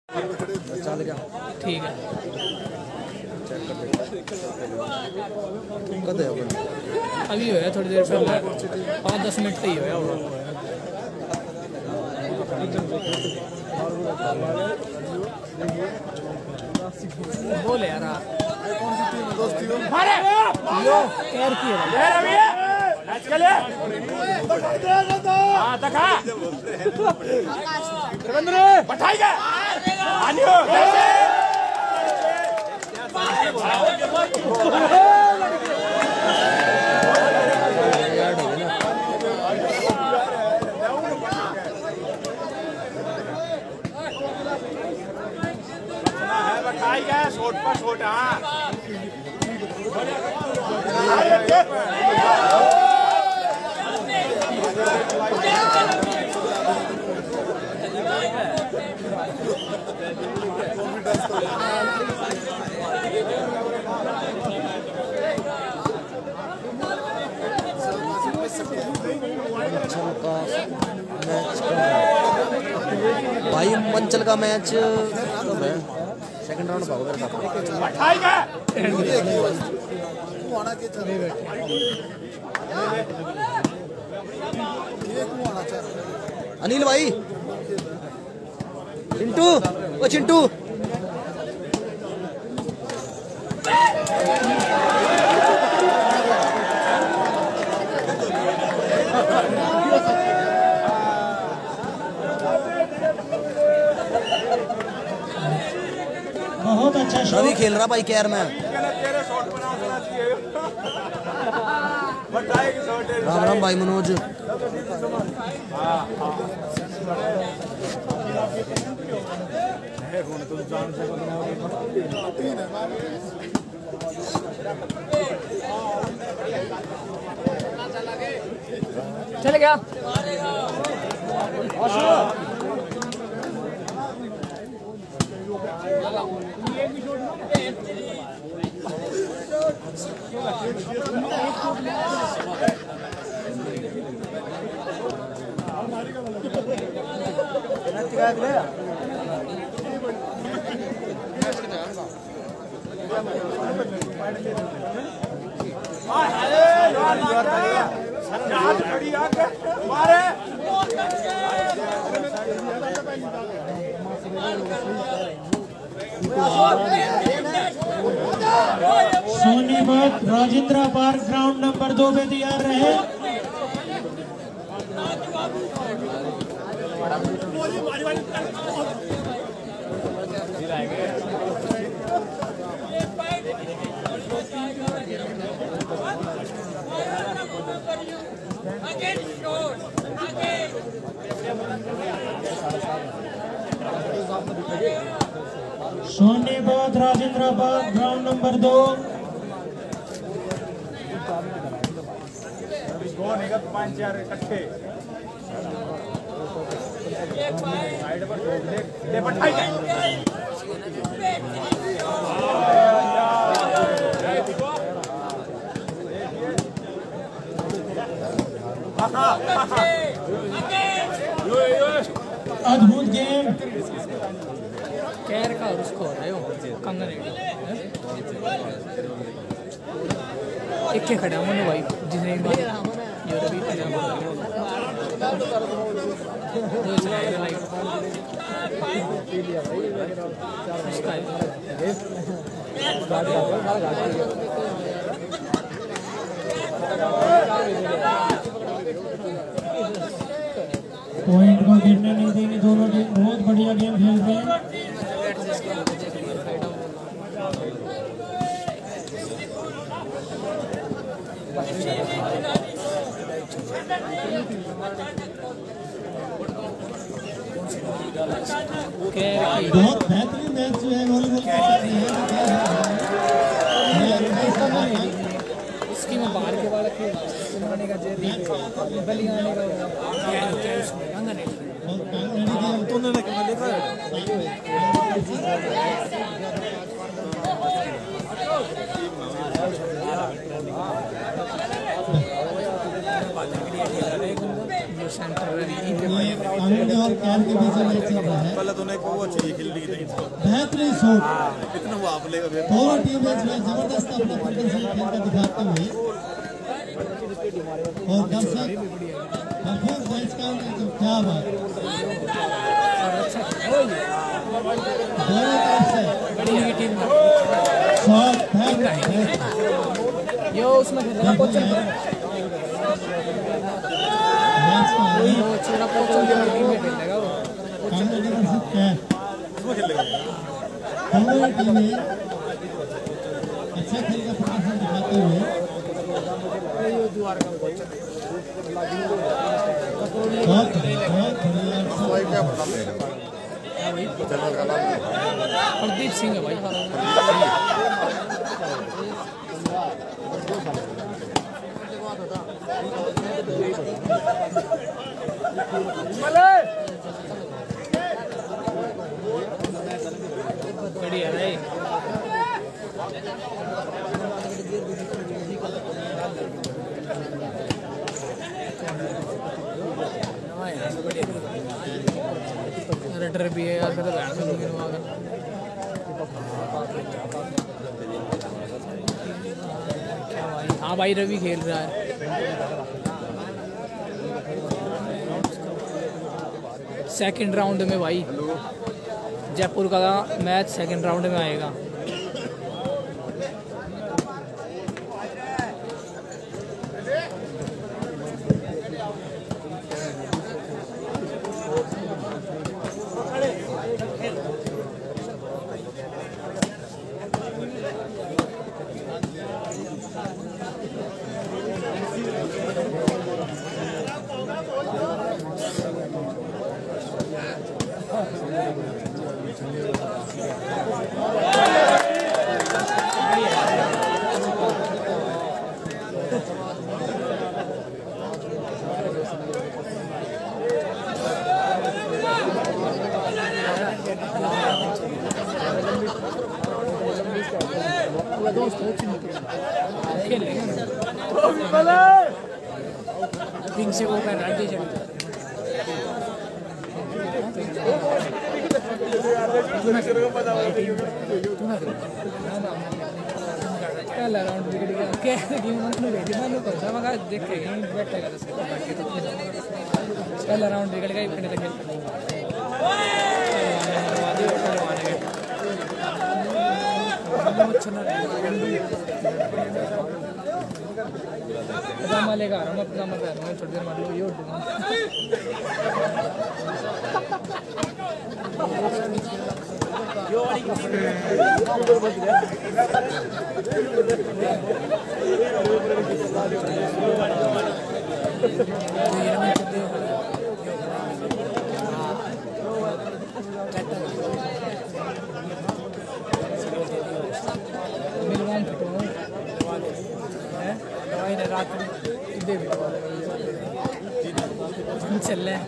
चल गया ठीक है कद है अभी होया थोड़ी देर पहले 5-10 मिनट से ही होया बोले यार कौन सी टीम दोस्ती हो यो केयर की है चले हां तका रविंद्र बैठाएगा आनियो बैठाएगा शॉट पर शॉट हां भाई मंचल का मैच कब है सेकंड राउंड भागो मेरे साथ अनिल भाई चिंटू ओ चिंटू बहुत अच्छा शॉट रवि खेल रहा भाई कैर में राम राम भाई मनोज चल गया Sonipat Rajendra park ground number 2 पे तैयार रहे। Sonipat Rajendra park ground number 2 5-4 इकट्ठे साइड पर ले बैठाएगा अद्भुत गेम कैर का और उसको हो रहा है कंगन एक के खड़ा मनु भाई जिसने एक बार ये रवि खड़ा पॉइंट को गिरने नहीं देंगे दोनों टीम बहुत बढ़िया गेम खेल रहे हैं। बहुत बेहतरीन मैच जो है वॉलीबॉल इसकी में बाहर के वाला खेल सुनाने का जेदी बलियाने का कंगन तूने ना क्या लिखा है सेंटर कांगड़ी और कैर के बीच में चल रहा है। पहले तो नहीं वो अच्छी खेलने की नहीं बेहतरीन शॉट, इतना वो आप लेगा फिर दोनों टीमें जो है जबरदस्त अपना प्रदर्शन खेल कर दिखाते हुए और दर्शक परफॉर्म मैच का क्या बात, दोनों तरफ से बड़ी टीम का शॉट यो उसमें खेलना कोचर मैच का वो छोटा कोचर टीम में खेलेगा वो कांगड़ी वर्सेस कैर, उसमें खेलेगा दोनों टीमें अच्छा खेल का प्रदर्शन दिखाते हुए यो द्वार का कोचर बहुत बढ़िया प्रदीप सिंह है भाई। बढ़िया भाई रेडर भी है यार, मैं तो बैठ में हाँ भाई रवि खेल रहा है। सेकंड राउंड में भाई जयपुर का मैच सेकंड राउंड में आएगा। पिंक से वो कर रहा पहला राउंड बिगड़ गया क्या गेम में रेडी मानो कर सा मगर देख के गेम बैठेगा तो पहला राउंड बिगड़ गया इतने तक पजामा लेकर आ रहा हूँ, पजामा पहन रहा हूँ, थोड़ी देर मार लो ये उठ दूँगा। रात चल रहे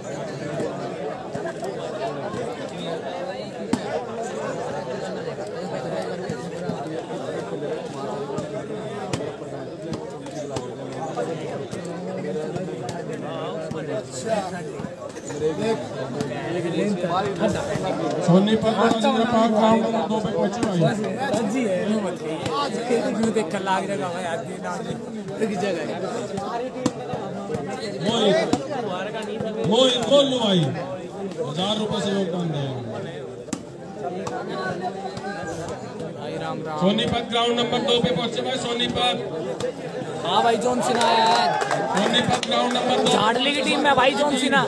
Sonipat Rajendra park round number 2 पे पहुंचे भाई जी है क्यों देख कर लाग रहा है यार की जगह वो बोल लो भाई 1000 रुपए से योगदान देगा भाई। राम राम सोनीपत ग्राउंड नंबर 2 पे पहुंचे भाई सोनीपत। हाँ भाई जॉन सिन्हा है सोनीपत ग्राउंड नंबर 2 झाड़ली की टीम में भाई जॉन सिन्हा।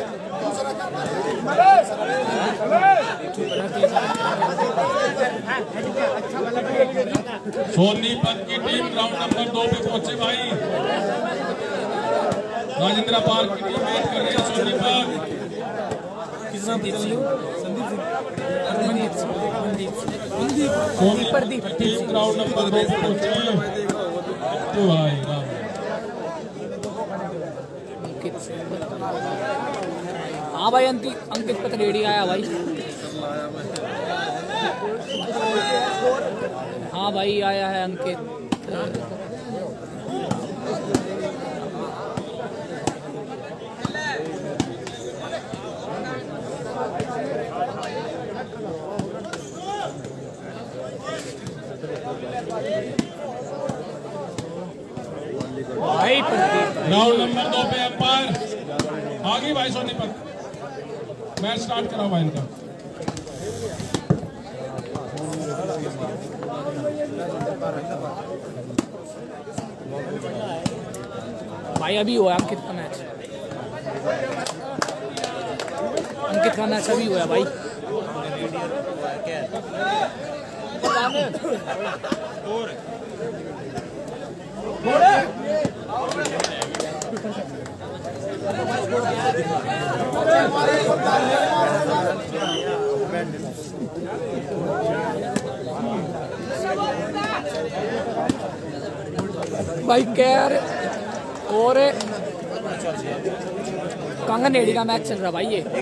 सोनीपत की टीम ग्राउंड नंबर 2 पे पहुंचे भाई। राजेंद्र पार्क की टीम वेट कर रही है सोनीपत। संदीप सोनीपत की टीम ग्राउंड नंबर 2 पे पहुंचे तो भाई हाँ भाई अंकित पतरेड़ी आया भाई। हाँ भाई आया है अंकित। राउंड नंबर 2 पे अंपायर आगे भाई सोनीपत मैच स्टार्ट कराओ भाई इनका। भाई अभी हुआ अंकित का मैच, अंकित का मैच अभी हुआ भाई। भाई कैर और कांगनेडी का मैच चल रहा भाई ये।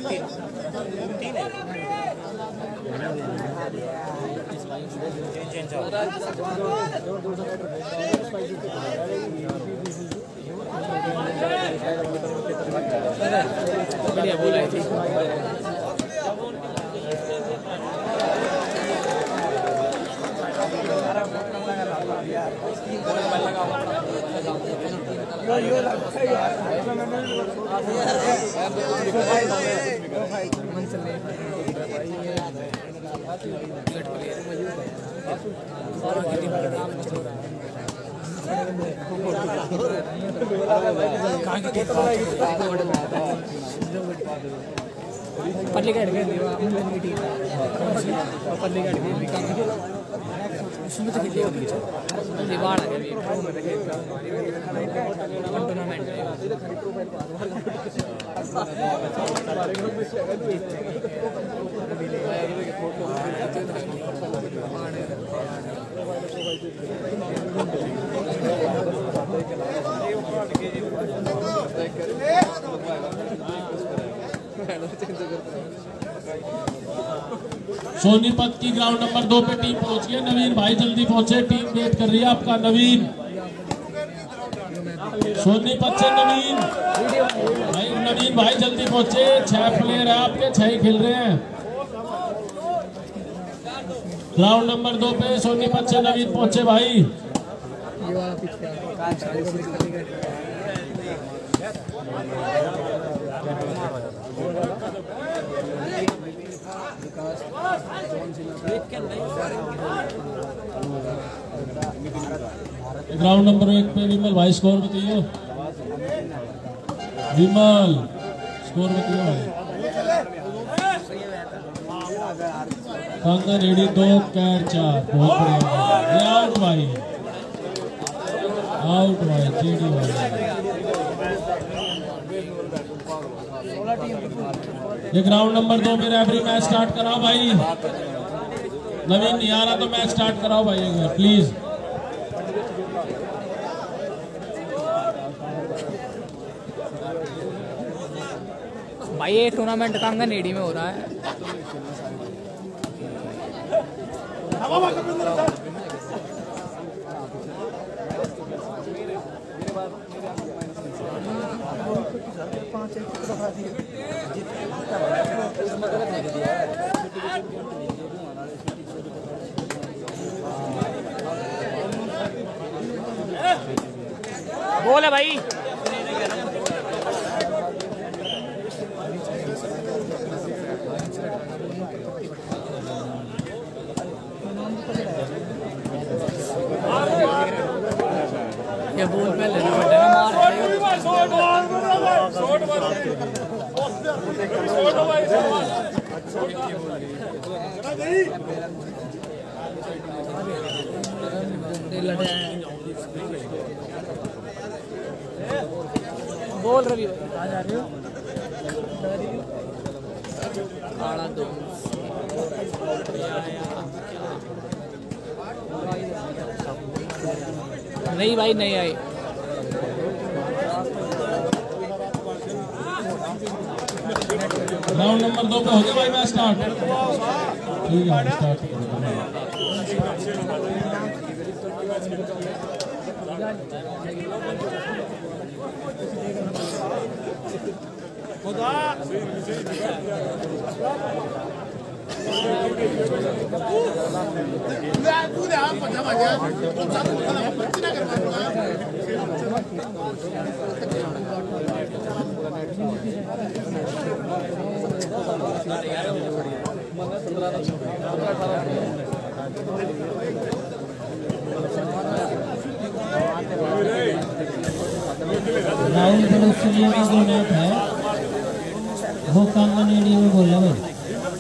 बढ़िया बोला थी। पल्ली का अड़के पल्ली का अड़के उसमें तो कितने दीवार आ गई टूर्नामेंट सोनीपत की ग्राउंड नंबर 2 पे टीम पहुंच गई। नवीन भाई जल्दी पहुंचे, टीम वेट कर रही है आपका। नवीन सोनीपत से नवीन भाई जल्दी पहुंचे। 6 प्लेयर है आपके, 6 ही खेल रहे हैं। ग्राउंड नंबर 2 पे सोनीपत से नवीन पहुंचे भाई। ग्राउंड नंबर 1 पे विमल भाई स्कोर बताइए। विमल स्कोर बताइए भाई। कांगनेडी 2 कैर 4। बहुत बढ़िया, आउट भाई, आउट भाई, जेडी भाई। ये ग्राउंड नंबर 2 में रेफरी मैच स्टार्ट कराओ भाई। नवीन नहीं आ रहा तो मैच स्टार्ट कराओ भाई एक बार प्लीज। भाई ये टूर्नामेंट कांगनेडी में हो रहा है। बोल है भाई। ये बोल पहले बोल रवि आ जा रहे हो आड़ा दो नहीं भाई नहीं आई। राउंड नंबर 2 पे हो गया भाई मैच स्टार्ट। ठीक है स्टार्ट खुदा राहुल प्रोडक्शन में जो मैच है वो कांगनेडी में बोल रहा भाई।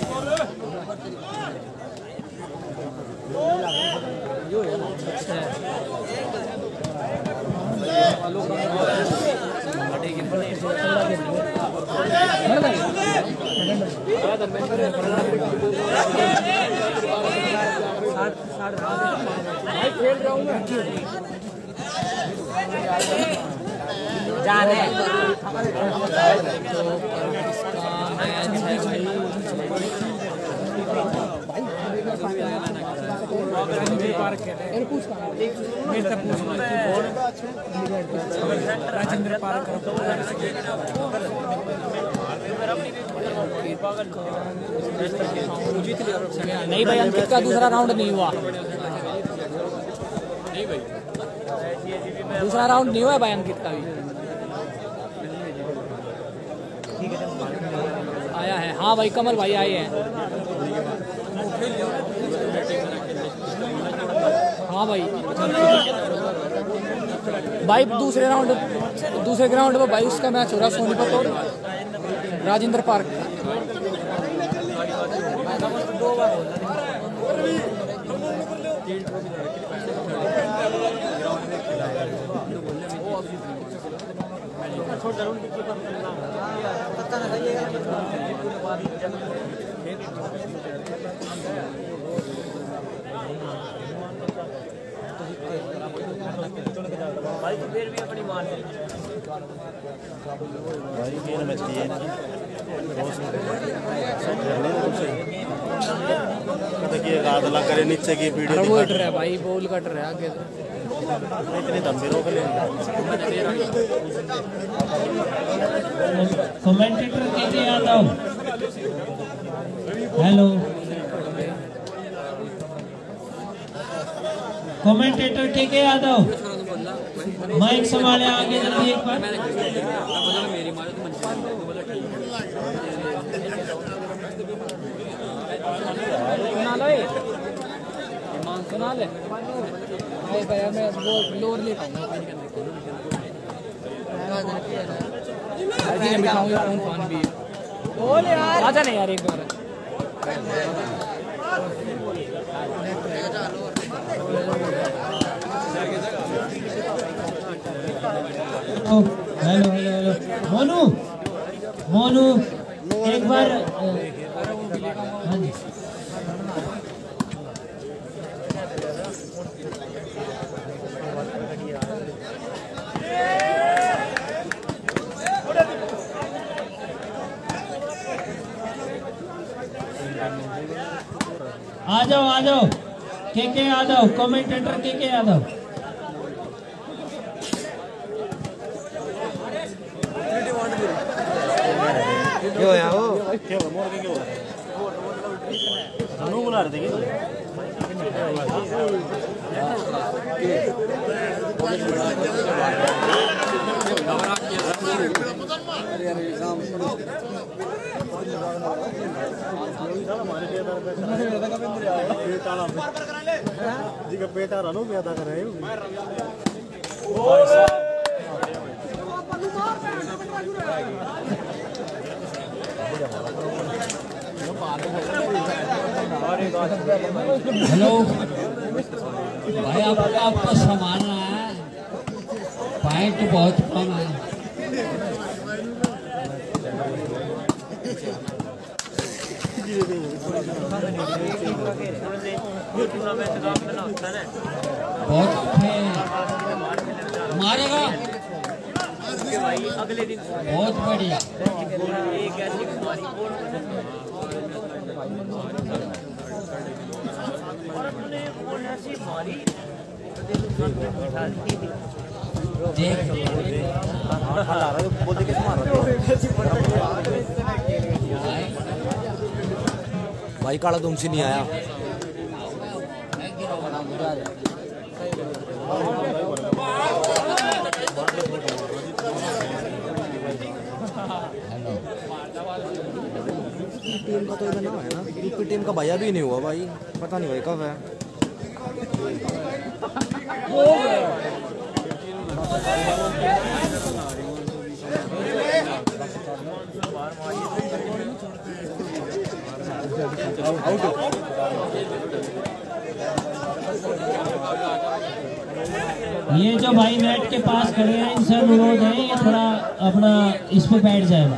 राजेंद्र पार्क नहीं भाई, अंकित का दूसरा राउंड नहीं हुआ। दूसरा राउंड नहीं हुआ भाई अंकित का भी। आया है हाँ भाई, कमल भाई आए हैं। हाँ भाई भाई दूसरे ग्राउंड में भाई उसका मैच हो रहा है सोनीपत और राजेंद्र पार्क। भाई फिर भी अपनी मान भाई गेम मैच किए ना देखिए रादला करे नीचे की वीडियो वो कट रहा है भाई, बॉल कट रहा है आगे। इतने लंबे रोक ले। कमेंटेटर के यादव, हेलो कमेंटेटर के यादव, माइक संभाले आगे जल्दी एक बार। सुना ले भाई, मैं वो लोअर ले पाऊंगा। फोन भी आजा नहीं यार एक बार। Hello hello hello Monu Monu एक बार। हाँ जी आ जाओ के यादव, कमेंटेटर के यादव। क्यों है वो? क्या मोड़ के क्यों धनु बुला रहे थे क्या? जी का पेट आ रहा नो क्या था कर रहे हो? हेलो भाई, आपको संभालना है, पॉइंट बहुत कम है। बहुत मारेगा अगले दिन बहुत बढ़िया। एक ऐसी मारी भाई काला तुमसे नहीं आया। तो इधर ना है ना, यूपी टीम का भैया भी नहीं हुआ भाई, पता नहीं भाई कब है। ये जो भाई नेट के पास खड़े हैं इनसे अनुरोध है ये थोड़ा अपना इस पे बैठ जाए।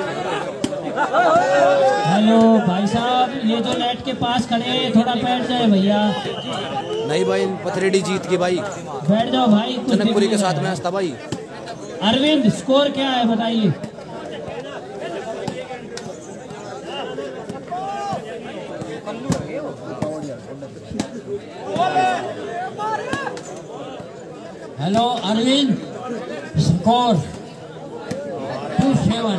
हेलो भाई साहब, ये जो नेट के पास खड़े हैं थोड़ा बैठ जाए भैया। नहीं भाई पथरेडी जीत की भाई, बैठ जाओ भाई। जनकपुरी के साथ मैच था भाई। अरविंद स्कोर क्या है बताइए। हेलो अरविंद, स्कोर 2-7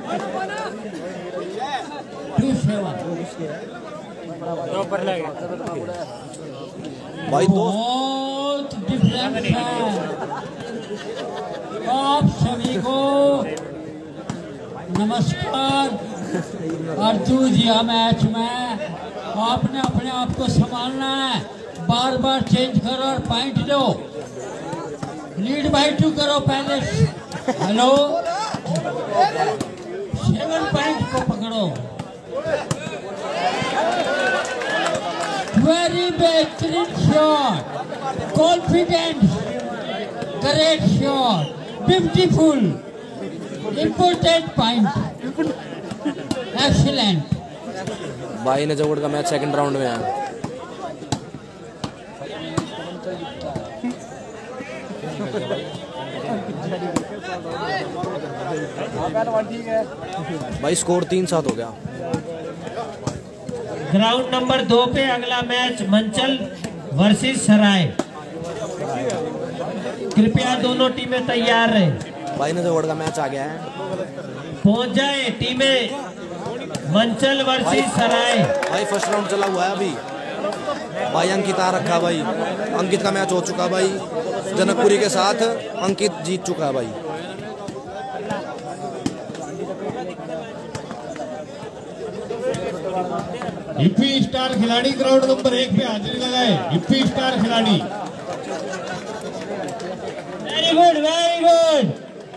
भाई तो बहुत डिफरेंस है। आप सभी को नमस्कार। अर्जुन जी मैच में आपने अपने आप को संभालना है, बार बार चेंज करो और पॉइंट दो। लीड बाई 2 करो पहले। हेलो 7 पॉइंट को पकड़ो। वेरी बेहतरीन shot, confidence, great shot, beautiful, important point, excellent. भाई ने जगोड़ का मैच सेकंड राउंड में है। भाई स्कोर 3-7 हो गया। ग्राउंड नंबर 2 पे अगला मैच मंचल वर्सेस सराय। कृपया दोनों टीमें तैयार रहे। भाई ने जगोड़ का मैच आ गया है, पहुंच जाए टीमें। मंचल वर्सेस सराय। भाई फर्स्ट राउंड चला हुआ है अभी। भाई अंकित आ रखा भाई, अंकित का मैच हो चुका भाई, जनकपुरी के साथ अंकित जीत चुका है भाई। हिप्पी स्टार खिलाड़ी ग्राउंड नंबर 1 पे हाजिरी लगाए। हिप्पी स्टार खिलाड़ी। Very good, very good.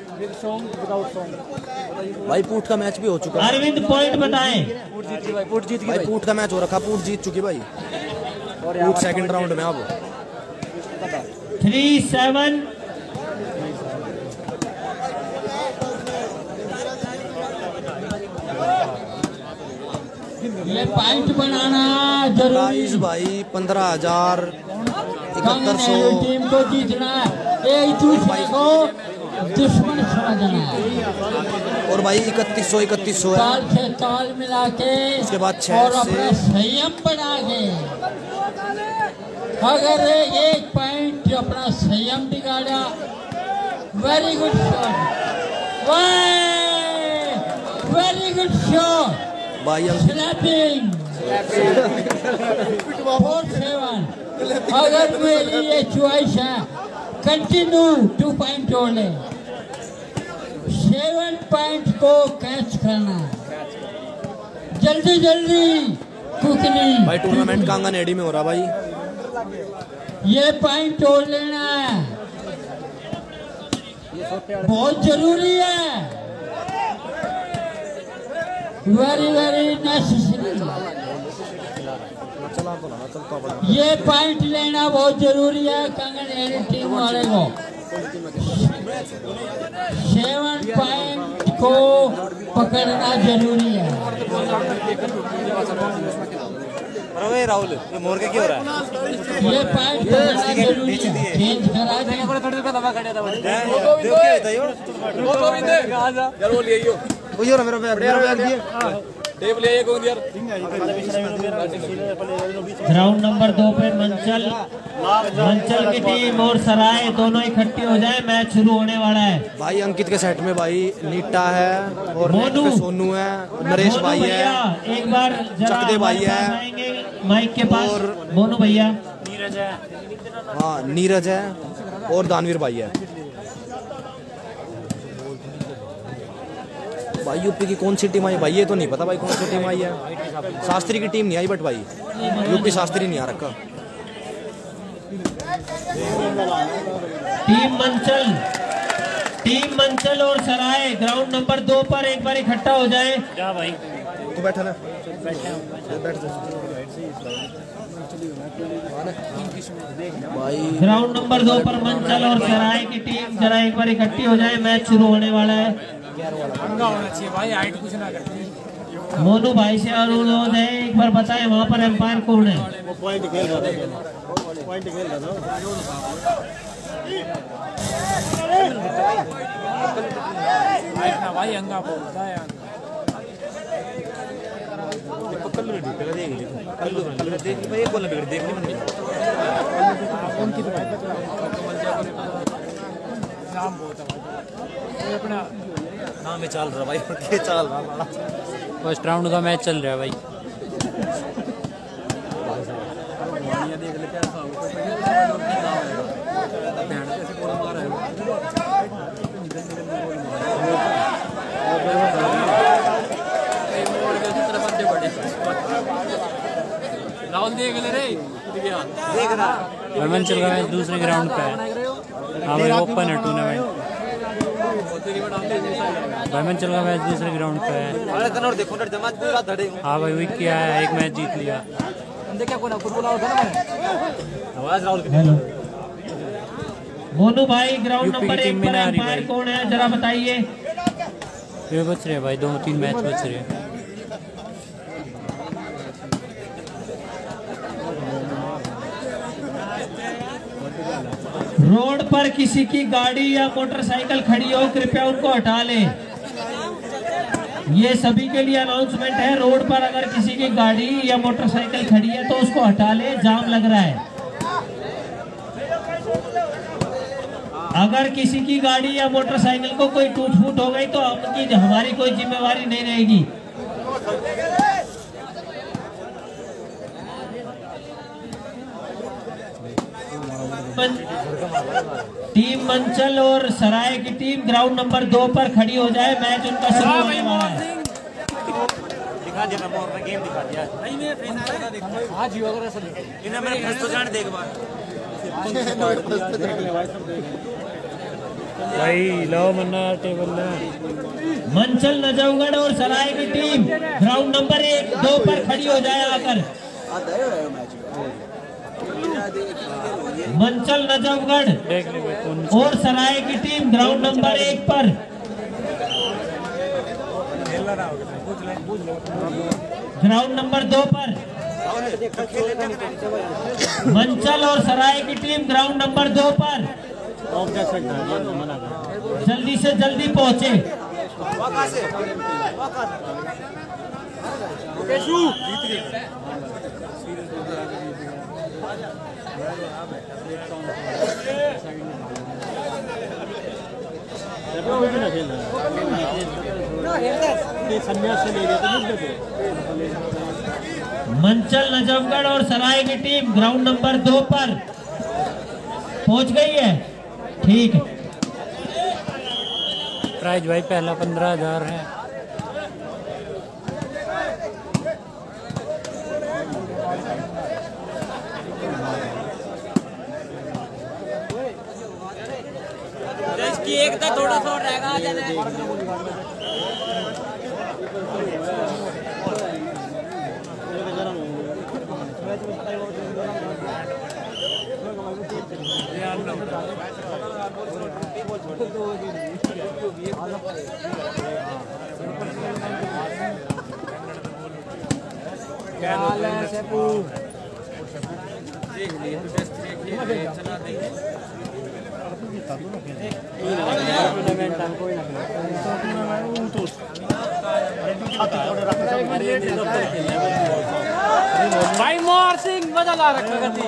भाई पूट का मैच भी हो चुका है। अरविंद पॉइंट बताएं। भाई पूट का मैच हो रखा, पूट जीत चुकी भाई। पूट सेकंड राउंड में अब 3-7। ये पॉइंट बनाना जरूरी। भाई 15,000 7100 टीम को जीतना है, एक दूसरे को दुश्मन समझना है। और भाई 3100 है। ताल से ताल मिला के उसके बाद 6 और अपना संयम बढ़ा के, अगर एक पॉइंट अपना संयम बिगाड़ा। Very good shot, very good shot. Slapping 4-7। अगर मेरी ये चॉइस है, कंटिन्यू 2 पॉइंट और ले। 7 पॉइंट को कैच करना, जल्दी जल्दी कुकनी। भाई टूर्नामेंट कांगानेडी में हो रहा भाई। ये पॉइंट और लेना है, बहुत जरूरी है। Very very necessary. ये पॉइंट लेना बहुत जरूरी है कांगानेडी टीम वाले को। 7 पॉइंट को पकड़ना जरूरी है। अरे राहुल, ये मोर का क्या हो रहा है? ये पॉइंट पकड़ना जरूरी है। चेंज करा दें। ग्राउंड नंबर 2 पे मंचल की टीम और सराय दोनों इकट्ठी हो जाए, मैच शुरू होने वाला है। भाई अंकित के सेट में भाई नीटा है और पे सोनू है, नरेश भाई है, एक बार चकदे भाई है, माइक के पास और मोनू भैया, हाँ नीरज है और दानवीर भाई है। भाई यूपी की कौन सी टीम आई भाई, ये तो नहीं पता भाई कौन सी टीम आई है। शास्त्री की टीम नहीं आई बट भाई यूपी शास्त्री नहीं आ रखा। टीम मंचल और सराय ग्राउंड नंबर 2 पर एक बार इकट्ठा हो जाए। क्या भाई तू बैठा ना, बैठ भाई। ग्राउंड नंबर 2 पर मंचल और सराय की टीम जरा एक बार इकट्ठी हो जाए, मैच शुरू होने वाला है। होना चाहिए भाई, हाइट कुछ ना करती। मोनू भाई से अनुरोध है, एक बार बताएं वहाँ पर एम्पायर कौन है। हाइट ना भाई, अंगा बोलता है यार। नाम बहुत है भाई अपना, नाम में चल रहा भाई, ये चल रहा। फर्स्ट राउंड का मैच चल रहा है भाई। राहुल देख ले रे, देख रहा मंचल का मैच दूसरे ग्राउंड पे है। हाँ भाई ओपन है टूर्नामेंट। भाई मंचल का मैच दूसरे ग्राउंड पे है। हाँ भाई विक किया है, एक मैच जीत लिया। मोनू भाई ग्राउंड नंबर 1 पर एम्पायर कौन है जरा बताइए। ये बच रहे भाई, 2-3 मैच बच रहे। रोड पर किसी की गाड़ी या मोटरसाइकिल खड़ी हो कृपया उनको हटा लें। ये सभी के लिए अनाउंसमेंट है, रोड पर अगर किसी की गाड़ी या मोटरसाइकिल खड़ी है तो उसको हटा ले, जाम लग रहा है। अगर किसी की गाड़ी या मोटरसाइकिल को कोई टूट फूट हो गई तो हमारी कोई जिम्मेवारी नहीं रहेगी। टीम मंचल और सराय की टीम ग्राउंड नंबर 2 पर खड़ी हो जाए, मैच उनका शुरू होने वाला है। दिखा दिया मैं मोर गेम दिखा दिया। नहीं मैं फ्रेंड आज ही वगैरह सब इन्हें मेरे फर्स्ट तो जान देख बार भाई लो मन्ना टेबल ना। मंचल नजफगढ़ और सराय की टीम ग्राउंड नंबर 1-2 पर खड़ी हो जाए आकर। मंचल नजफगढ़ और सराय की टीम ग्राउंड नंबर 1 पर। ग्राउंड नंबर 2 पर मंचल और सराय की टीम ग्राउंड नंबर 2 पर जल्दी से जल्दी पहुंचे। मंचल नजफगढ़ और सराय की टीम ग्राउंड नंबर 2 पर पहुंच गई है। ठीक है, प्राइज भाई पहला 15,000 है। इसकी एक तक थोड़ा सा रहेगा आ जाना भाई मोर सिंह बदला रखा करती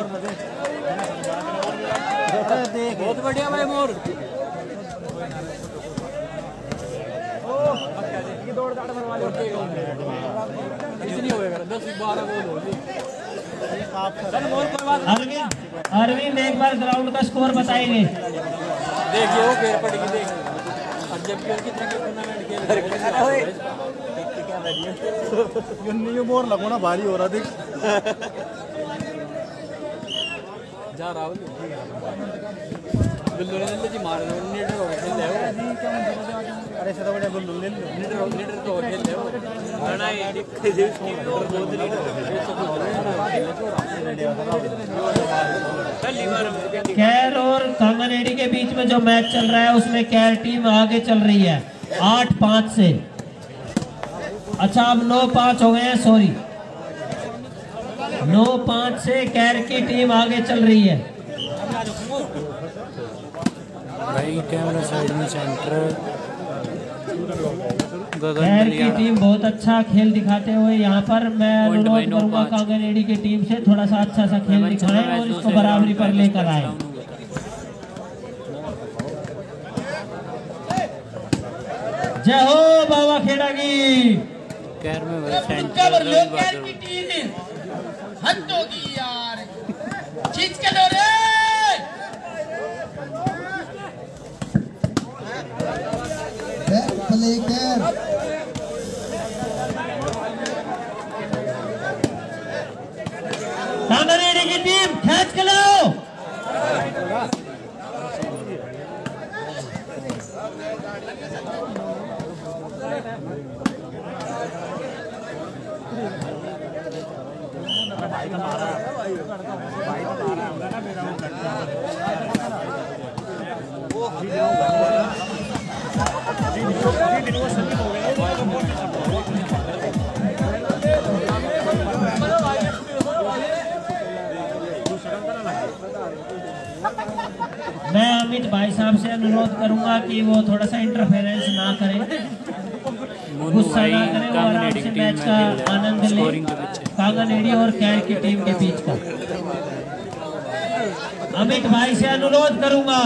बहुत बढ़िया भाई मोर अरविंद एक बार ग्राउंड का स्कोर बताएंगे। देखिए वो घेर पड़ेगी, देख बोर लगो ना भारी हो रहा देख जा राहुल गुल्लू ने जी मार नीटर हो खेल ले अरे से तो बड़े गुल्लू ले नीटर तो खेल ले ना ये बहुत कैर और कांगनेडी के बीच में जो मैच चल रहा है उसमें कैर टीम आगे चल रही है 8-5 से। अच्छा अब 9-5 हो गए हैं, सॉरी 9-5 से कैर की टीम आगे चल रही है। भाई कैमरा साइड में सेंटर कैर की टीम बहुत अच्छा खेल दिखाते हुए यहाँ पर मैं अनुरोध करूंगा कांगनेडी की टीम से थोड़ा सा अच्छा सा खेल दिखाएं और इसको बराबरी पर लेकर आए। जय हो बाबा खेड़ा की। कैर में कवर लो कैर की टीम हद होगी यार, खींच के लो रे। प्ले कैर कांगनेडी की टीम खींच के लो। मैं अमित भाई साहब से अनुरोध करूंगा कि वो थोड़ा सा इंटरफेरेंस ना करें, गुस्सा ना करें, वो आराम से मैच का आनंद लें। कांगनेडी और कैर की टीम के बीच का अमित भाई से अनुरोध करूंगा।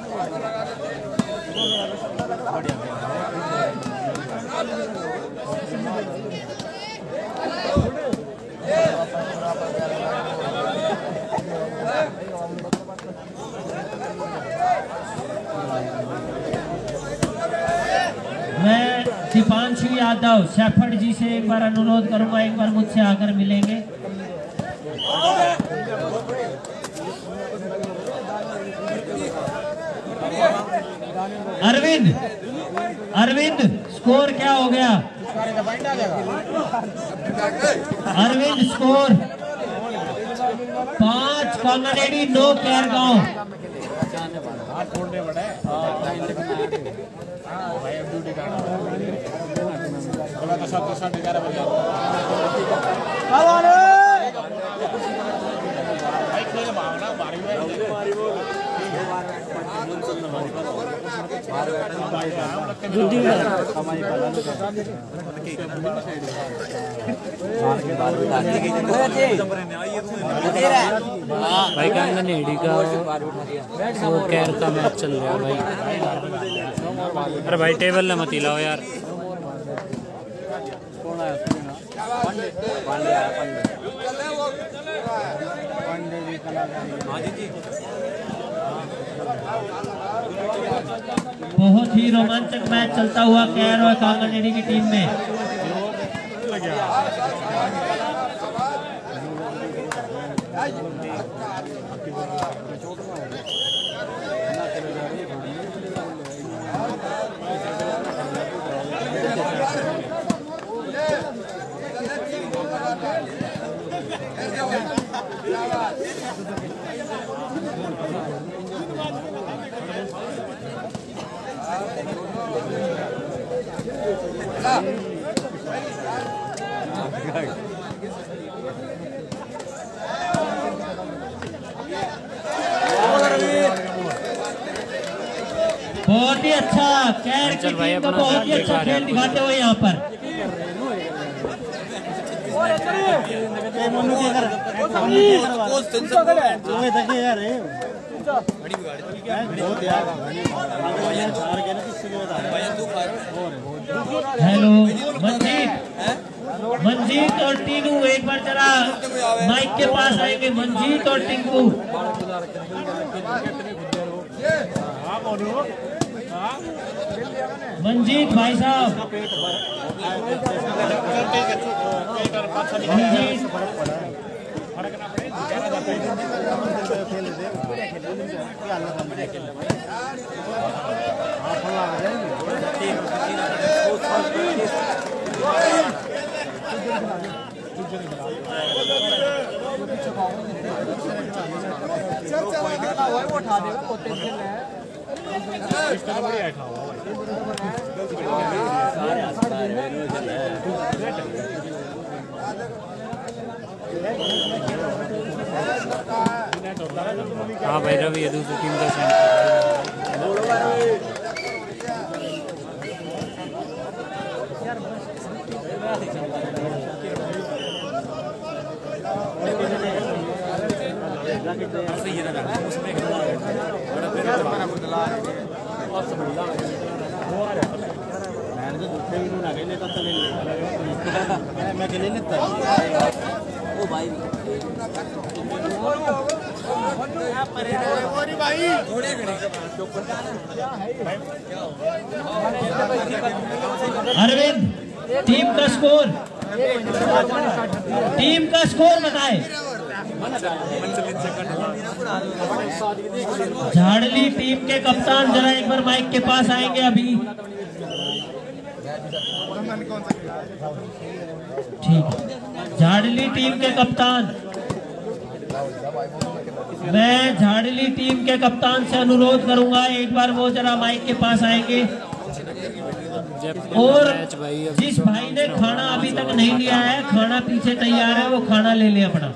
मैं दीपांशु यादव शेफर्ड जी से एक बार अनुरोध करूंगा, एक बार मुझसे आकर मिलेंगे। अरविंद स्कोर क्या हो गया? अरविंद स्कोर 5 कांगनेडी 9 कैरगांव। भाई कांगनेडी का वो कैर का मैच चल रहा है भाई। अरे भाई टेबल ना मत हिलाओ यार। बहुत ही रोमांचक मैच चलता हुआ कैर और कांगनेडी की टीम में। बहुत ही अच्छा कैर की टीम का बहुत ही अच्छा खेल दिखाते हुए यहाँ पर। हेलो मंजीत और टीनू एक बार जरा माइक के पास आएंगे। मंजीत और टिंकू मंजीत भाई साहब, मंजीत उठा देगा वो तेज खेल रहा है। हाँ भाई रवि है दूसरी टीम का सेंटर। मैं ले लेता ओ भाई अरविंद, टीम का स्कोर बताए। झाड़ली टीम के कप्तान जरा एक बार माइक के पास आएंगे अभी। ठीक है, झाड़ली टीम के कप्तान, मैं झाड़ली टीम के कप्तान से अनुरोध करूंगा एक बार वो जरा माइक के पास आएंगे। और जिस भाई ने खाना अभी तक नहीं लिया है, खाना पीछे तैयार है, वो खाना ले ले अपना।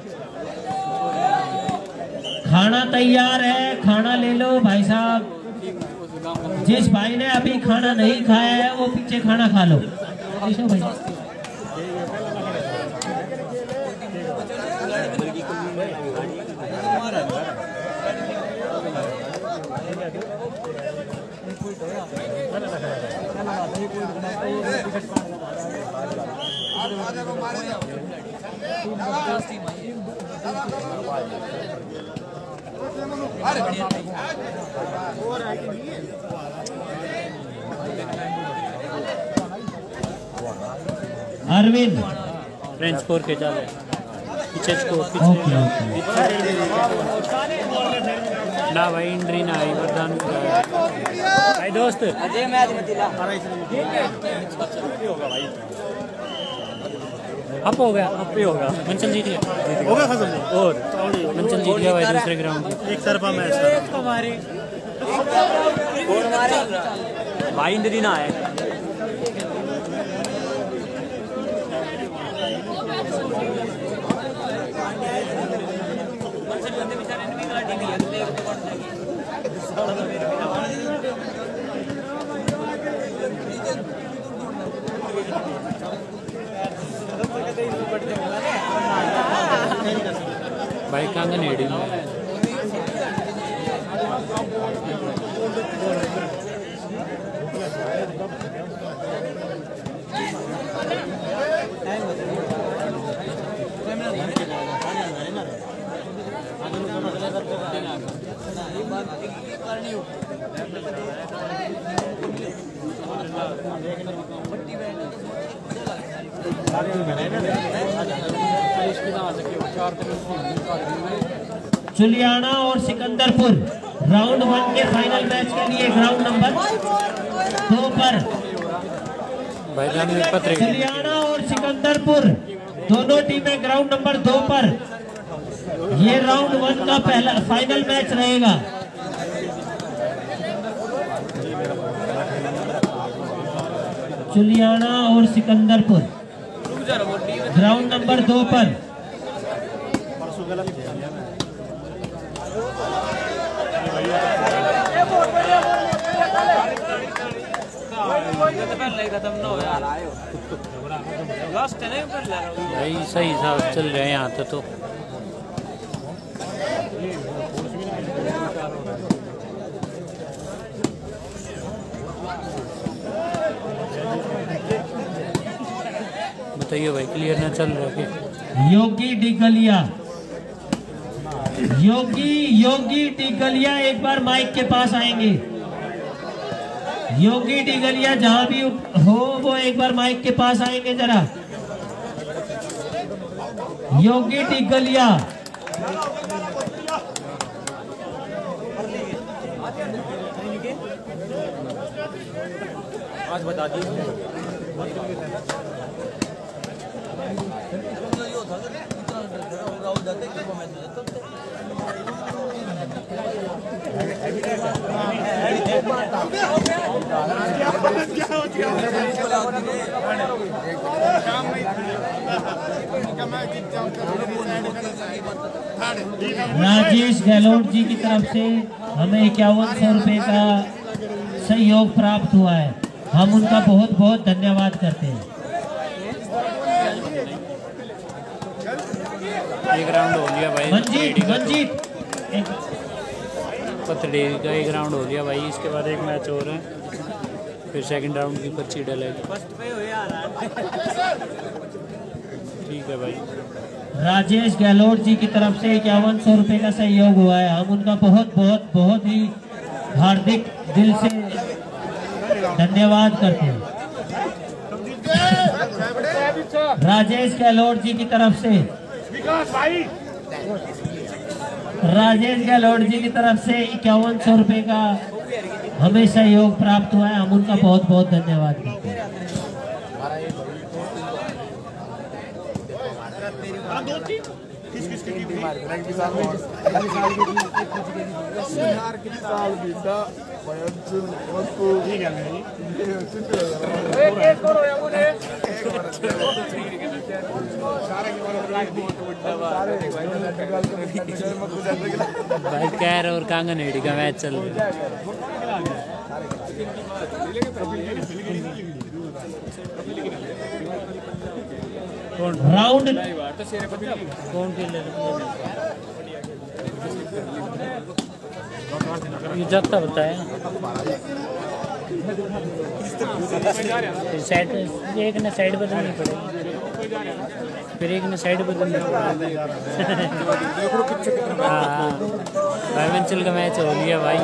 खाना तैयार है, खाना ले लो भाई साहब। जिस भाई ने अभी खाना नहीं खाया है वो पीछे खाना खा लो भाई। अरविंद फ्रेंच स्कोर के जा पीछे स्कोर ना भाई इंड्री ना आई वरदान भाई दोस्त अजय मैच मतिला अप हो गया, अप ही होगा। मंचल जीत गया, होगा खत्म और मंचल जीत गया भाई दूसरे ग्राउंड। एक तरफा मैच भाई इंद्री ना आए। भाई कांगन एडी चुलियाना और सिकंदरपुर राउंड 1 के फाइनल मैच के लिए ग्राउंड नंबर 2 पर चुलियाना और सिकंदरपुर दोनों टीमें ग्राउंड नंबर 2 पर। ये राउंड 1 का पहला फाइनल मैच रहेगा। चुलियाना और सिकंदरपुर ग्राउंड नंबर 2 पर। भाई सही साहब चल रहे हैं यहाँ तो बताइए भाई क्लियर ना चल रहा है। योगी डिगलिया, योगी डिगलिया एक बार माइक के पास आएंगे। योगी डिगलिया जहां भी हो वो एक बार माइक के पास आएंगे जरा। योगी डिगलिया, आज बता दीजिए। राजेश गहलोत जी की तरफ से हमें 5100 रुपए का सहयोग प्राप्त हुआ है। हम उनका बहुत बहुत धन्यवाद करते हैं। एक राउंड हो लिया भाई। मंजीत पतड़े का एक राउंड हो लिया भाई। इसके बाद एक मैच और है, फिर सेकंड राउंड की पर्ची डलेगी। ठीक है भाई। राजेश गहलोत जी की तरफ से 5100 रुपए का सहयोग हुआ है। हम उनका बहुत बहुत बहुत ही हार्दिक दिल से धन्यवाद करते हैं। राजेश गहलोत जी की तरफ से राजेश गहलोत जी की तरफ से 5100 रुपए का हमें सहयोग प्राप्त हुआ है। हम उनका बहुत बहुत धन्यवाद करते हैं। भाई कैर और कांगनेडी का मैच चल रहा है। राउंड कौन खेल ये जाता बताया साइड, एक ने साइड बदलनी पड़ेगी, फिर एक ने साइड बदलनी पड़ेगी। हाँ बैवेंचल का मैच हो लिया भाई।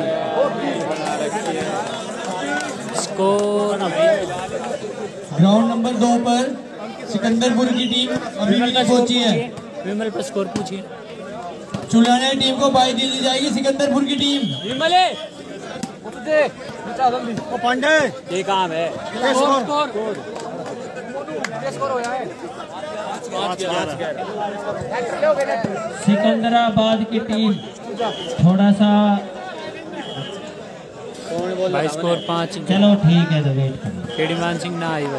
स्कोर ग्राउंड नंबर 2 पर सिकंदरपुर की टीम अभी भी पहुंची है। विमल पर स्कोर पूछिए। चुलाना की टीम को बाई दी जाएगी। सिकंदरपुर की टीम विमल पांडे ये काम है। सिकंदराबाद की टीम थोड़ा सा भाई स्कोर 5। चलो ठीक है तो वेट करो। केडी मान सिंह ना आई भाई।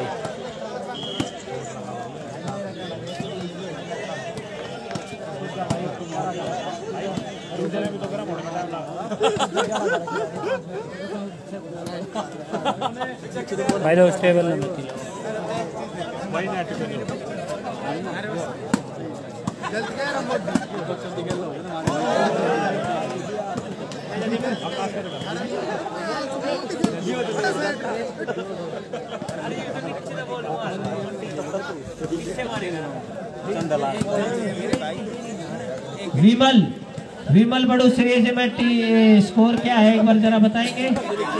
भाई दो स्टेबल नंबर 3 विमल बड़ू श्रेय से मैं स्कोर क्या है एक बार जरा बताएंगे।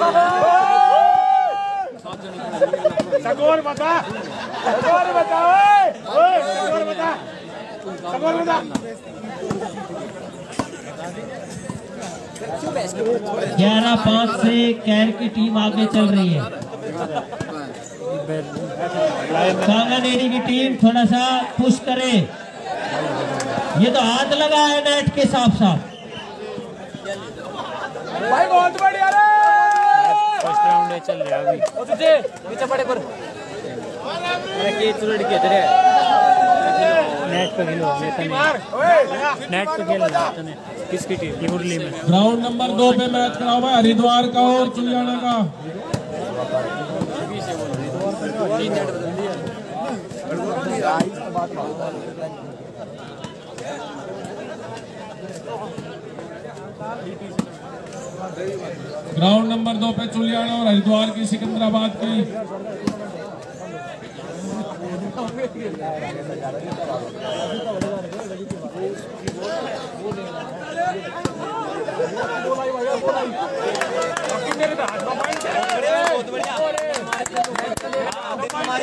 स्कोर बता, स्कोर बता, स्कोर बता, स्कोर बता। 11-5 से कैर की टीम आगे चल रही है। कांगानेरी की टीम थोड़ा सा पुश करे। ये तो हाथ लगा है नेट के साफ साफ। भाई बहुत बढ़िया रे। फर्स्ट राउंड चल रहा है अभी। तुझे नीचे पड़े पर के चुलड़ के तेरे नेट पे खेलो नेट पे खेल तने किसकी टीम की मुरली में। ग्राउंड नंबर 2 पे मैच कराओ भाई, हरिद्वार का और चुलियाना का। ग्राउंड नंबर 2 पे चुलियाना और हरिद्वार की सिकंदराबाद की।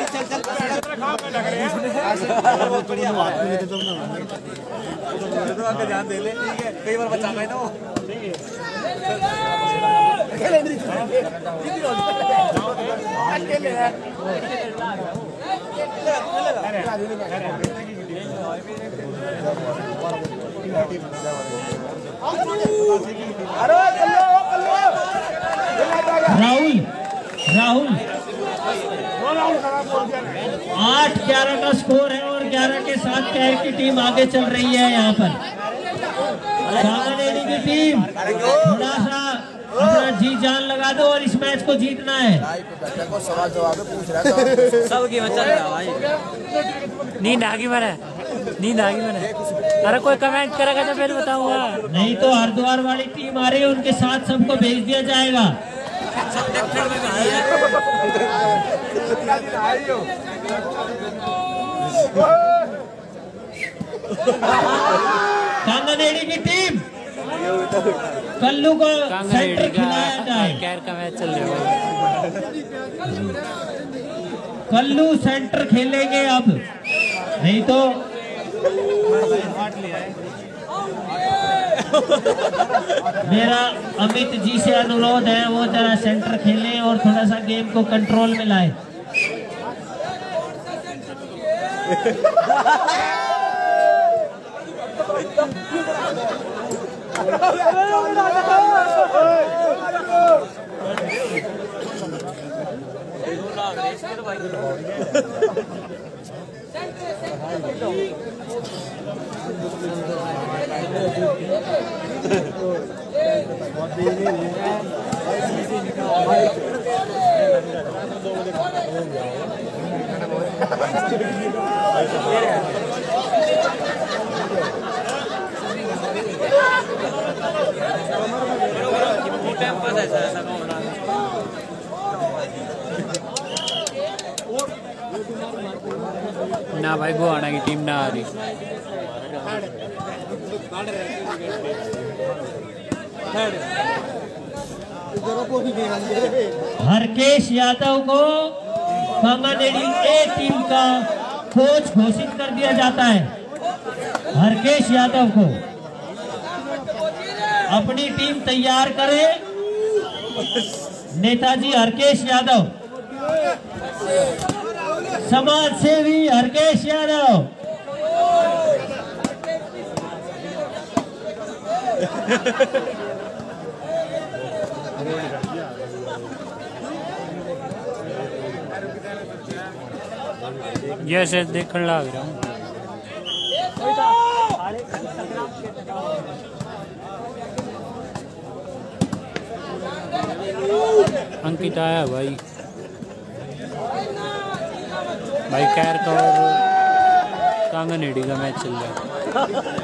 ध्यान दे ले, ठीक है, कई बार बचा पाए ना वो। राहुल 8-11 का स्कोर है और 11 के साथ कैर की टीम आगे चल रही है। यहाँ पर कांगनेरी की टीम थोड़ा सा अपना जी जान लगा दो और इस मैच को जीतना है। सवाल जवाब पूछ रहा है सबकी बच्चा भाई। नींद आ गई मैंने, नींद आ गई मैंने। अरे कोई कमेंट करेगा तो फिर बताऊंगा। नहीं तो हरिद्वार वाली टीम आ रही है, उनके साथ सबको भेज दिया जाएगा। कांगनेरी की टीम कल्लू को सेंटर खिलाया जाए। कैर का मैच चल रहा है। कल्लू सेंटर खेलेंगे अब, नहीं तो मेरा अमित जी से अनुरोध है वो जरा सेंटर खेलें और थोड़ा सा गेम को कंट्रोल में लाए। ना भाई गोहाना की टीम ना आ रही। हरकेश यादव को कांगनेरी ए टीम का कोच घोषित कर दिया जाता है। हरकेश यादव को अपनी टीम तैयार करे। नेताजी हरकेश यादव, समाज सेवी हरकेश यादव। जैसे देखने लग रहा हूँ। अंकित आया भाई, भाई कैर का और कांगनेरी का मैच चल रहा है।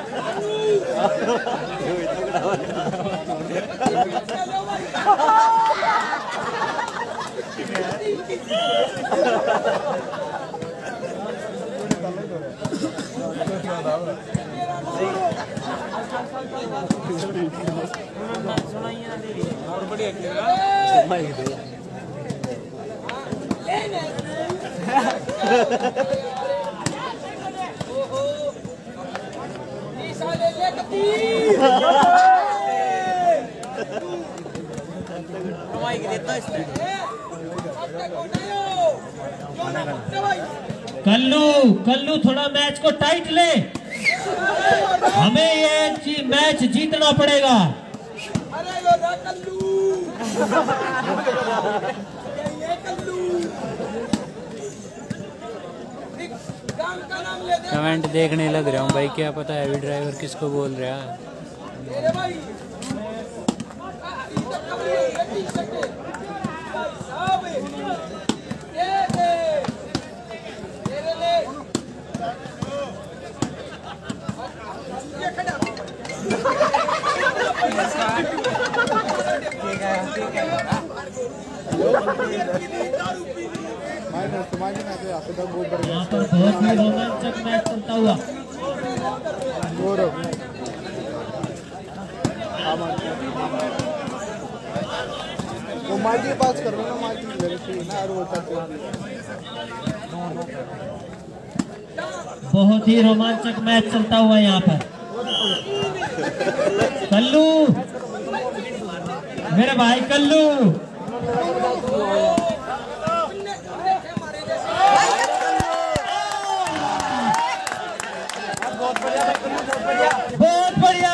कल्लू थोड़ा मैच को टाइट ले, हमें ये मैच जीतना पड़ेगा। कमेंट देखने लग रहा हूँ भाई, क्या पता हैवी ड्राइवर किसको बोल रहा है। यहाँ पर बहुत ही रोमांचक मैच चलता हुआ। वो मार्जी पास कर रहा ना, मार्जी ना और वो बहुत ही रोमांचक मैच चलता हुआ यहाँ पर। कल्लू, मेरे भाई कल्लू, बहुत बढ़िया।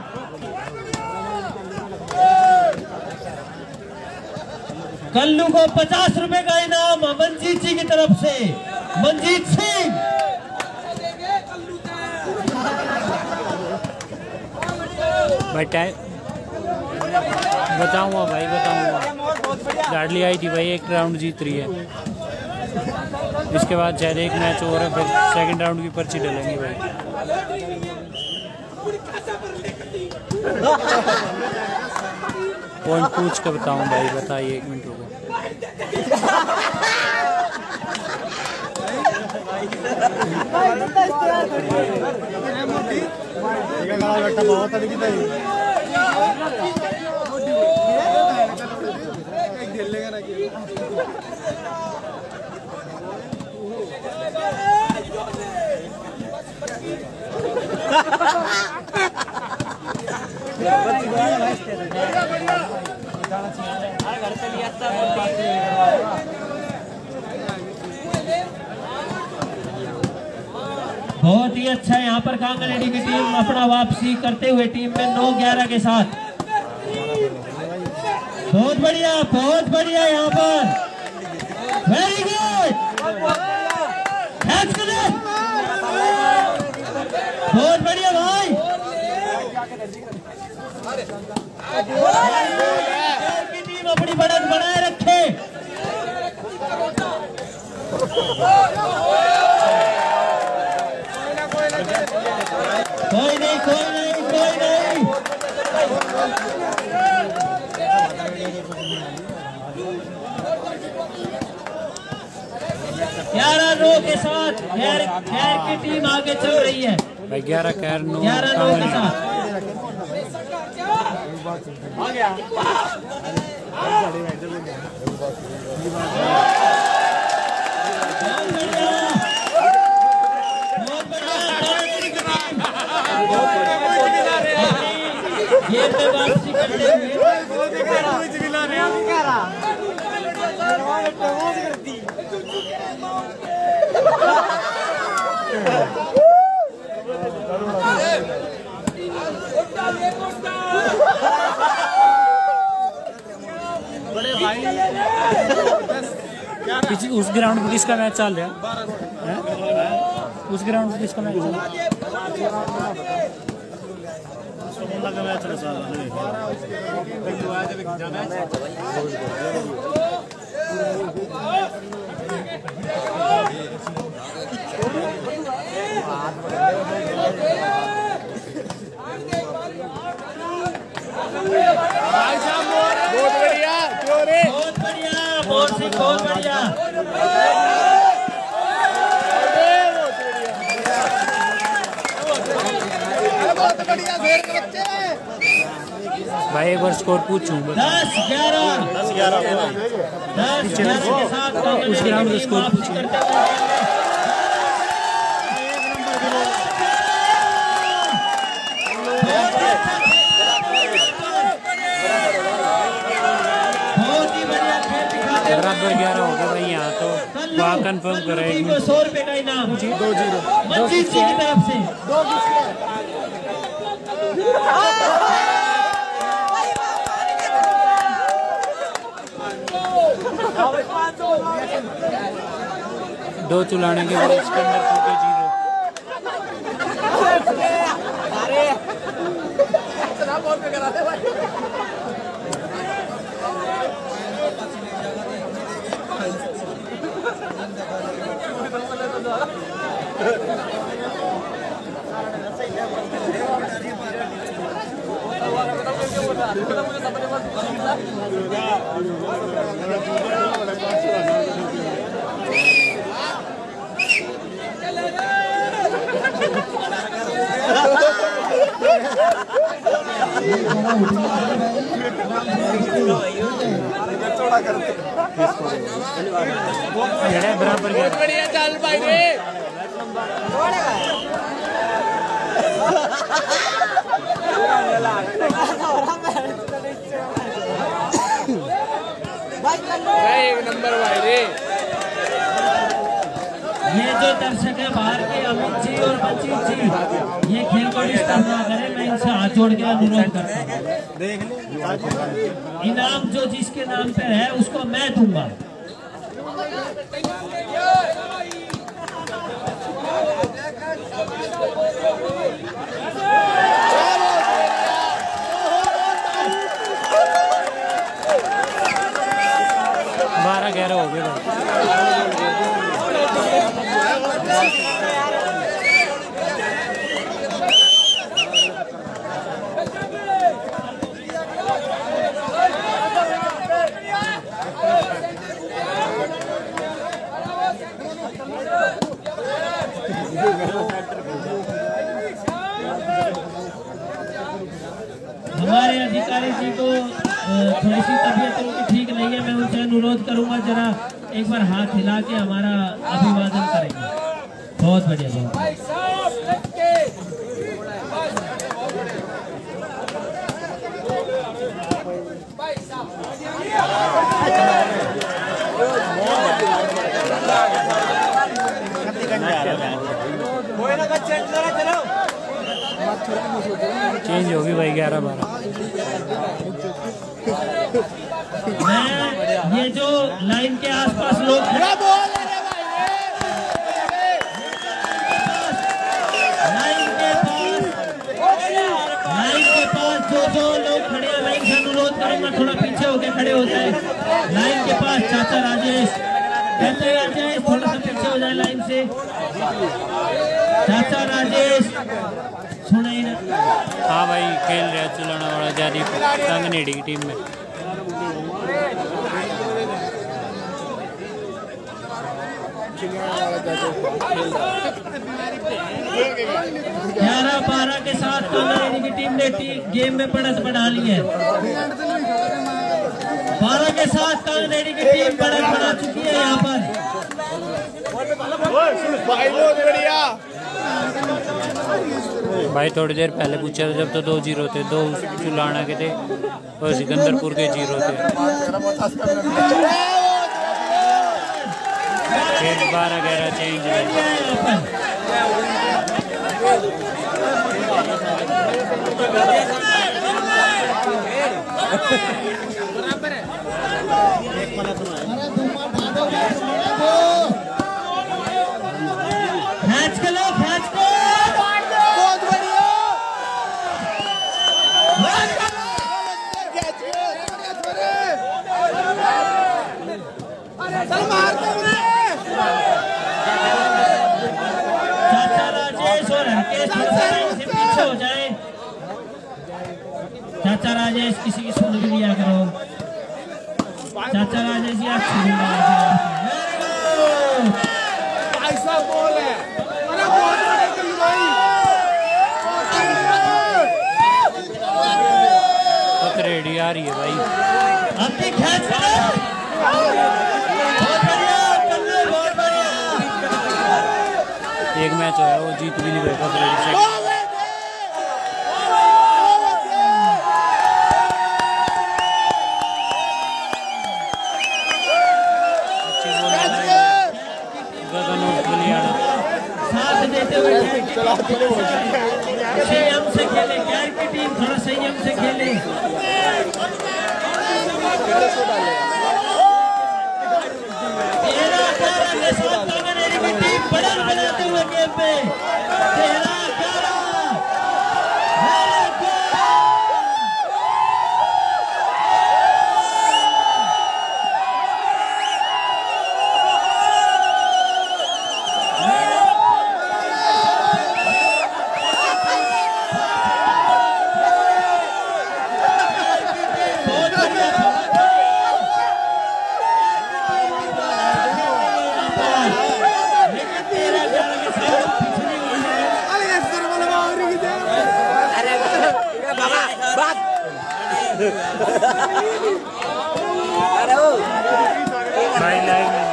कल्लू को 50 रुपए का इनाम मंजीत जी की तरफ से। मंजीत सिंह, भाई टाइम बताऊंगा भाई, बताऊंगा। लाडली आई थी भाई, एक राउंड जीत रही है। इसके बाद शायद एक मैच और है, फिर सेकंड राउंड की पर्ची डलेंगी भाई। पॉइंट पूछ कर बताऊं भाई, बताइए, 1 मिनट रुको। बहुत ही अच्छा यहाँ पर कांगनेडी की टीम अपना वापसी करते हुए टीम में 9-11 के साथ। बहुत बढ़िया यहाँ पर, वेरी गुड, बहुत बढ़िया भाई। की टीम अपनी बढ़त बनाए रखे। कोई नहीं। 11-9 के साथ खैर की टीम आगे चल रही है भाई। 11-9 के साथ। गेम में वापसी करते हुए उस ग्राउंड पर किसका मैच चल रहा है? उस ग्राउंड पर किसका मैच चल रहा है? बहुत बढ़िया। भाई एक बार स्कोर पूछूं। 10-11 के साथ उस ग्राउंड में स्कोर पूछूं। बराबर 11 हो गया भाई। यहाँ तो वहाँ कन्फर्म करें। 100 रुपए का इनाम 2-0 मंजीत जी की तरफ से। दो चुलाने के बाद इसके अंदर 2-0। बराबर बहुत बढ़िया चल भाई रे एक नंबर भाई रे। ये जो दर्शक है बाहर के अमित जी और बंजीत जी, ये खेल को डिस्टर्ब ना करें, मैं इनसे हाथ जोड़ के अनुरोध करता हूँ। इनाम जो जिसके नाम पर है उसको मैं दूंगा। बारह 11 हो गए भाई। हमारे अधिकारी जी को थोड़ी सी तबीयत उनकी ठीक नहीं है, मैं उनसे अनुरोध करूंगा जरा एक बार हाथ हिला के हमारा अभिवादन करेंगे। बहुत बढ़िया बहुत चेंज होगी भाई 11-12। मैं ये जो लाइन के आसपास लोग लाइन के पास जो लोग खड़े हैं, मैं इनसे अनुरोध करूंगा थोड़ा पीछे होके खड़े हो जाए। लाइन के पास चाचा राजेश थोड़ा सा पीछे हो जाए लाइन से। चाचा राजेश सुना ही ना। हाँ भाई खेल रहे चुलाना वाला जारी कांगनेड़ी की टीम में। 11-12 के साथ कांगनेड़ी की टीम ने गेम में बढ़त बढ़ा ली है। 12 के साथ कांगनेड़ी की टीम बढ़त बढ़ा चुकी है यहाँ पर। भाई थोड़ी देर पहले पूछा था जब तो 2-0 थे, 2 चुलाना के थे और सिकंदरपुर के 0 थे। फिर 12-11 चेंज हो जाए। चाचा राजेश किसी की सुन भी लिया करो। चाचा राजेश जी आप रेडी आ रही है भाई। अपनी खेच एक मैच होया वो जीत भी नहीं गए पकरेड़ी से। साथ देते हुए संयम से खेले, गैर की टीम थोड़ा संयम से खेले। टीम बढ़त बढ़ाते हुए गेम पे 13-11 के साथ भाई लाइन में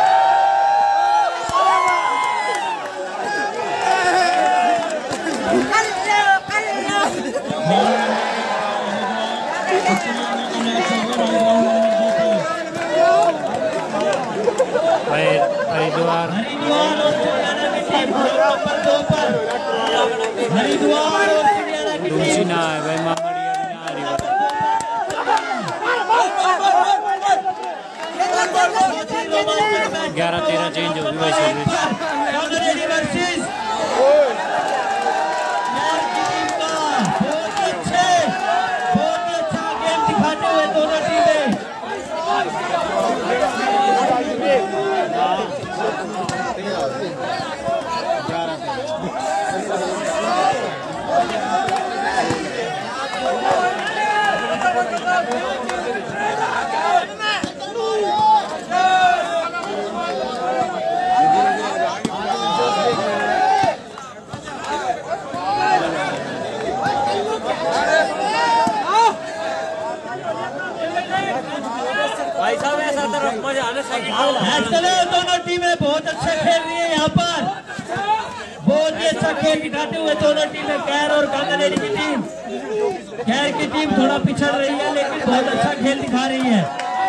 भाई हरिद्वार दूसरी ना है भाई मामड़िया भी ना आ रही 11-13 चेंज होगी भाई सर्विस भाई साहब ऐसा तरफ मजा आने से दोनों टीमें बहुत अच्छा खेल रही है यहाँ पर बहुत ही अच्छा खेल दिखाते हुए दोनों टीमें कैर और कांगनेरी की टीम कैर की टीम थोड़ा पिछड़ रही है लेकिन बहुत अच्छा खेल दिखा रही है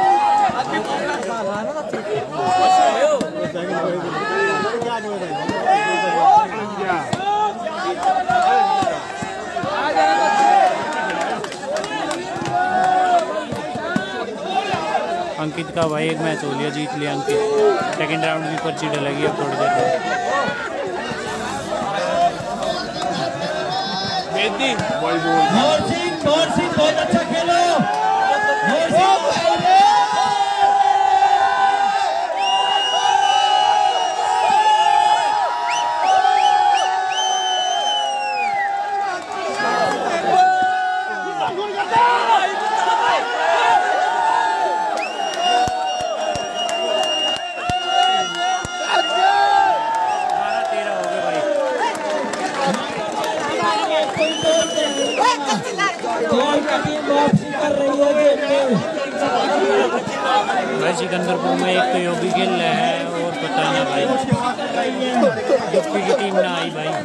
अंकित का भाई एक मैच हो लिया, जीत लिया अंकित। सेकंड राउंड की पर्ची डलेगी अब थोड़ी देर में। बहुत अच्छा खेलो भाई सिकंदरपुर में एक तो योगी गिल है और पता ना भाई यूपी की टीम ना आई भाई।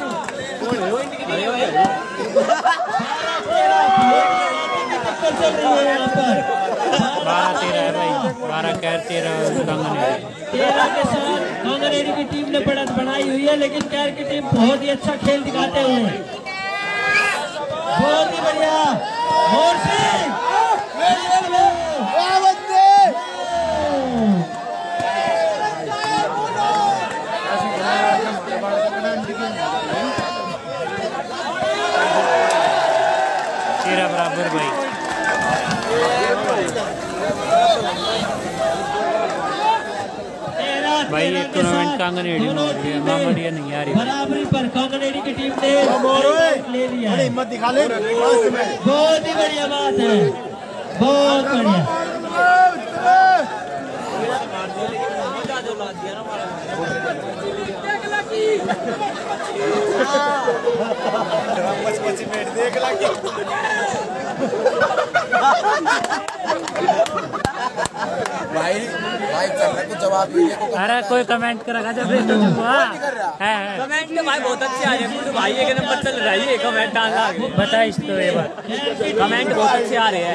12-13 है भाई, 12 कैर 13 के साथ कांगनेरी की टीम ने बढ़त बनाई हुई है लेकिन कैर की टीम बहुत ही अच्छा खेल दिखाते हुए बहुत ही बढ़िया तेरा बराबर भाई। भाई एक टूर्नामेंट कांगनेरी में हो रही है, मामड़िया नहीं आ रही। बराबरी पर कांगनेरी की टीम ने ले लिया है। हिम्मत दिखा ले। बहुत ही बढ़िया बात है, बहुत बढ़िया। भाई करने को जवाब दीजिए। अरे कोई कमेंट कर रखा जब है कमेंट तो भाई बहुत अच्छे आ रहे हैं। तो भाई के नंबर चल रहा है, कमेंट डालना बता इसको ये बात। कमेंट बहुत अच्छे आ रहे हैं।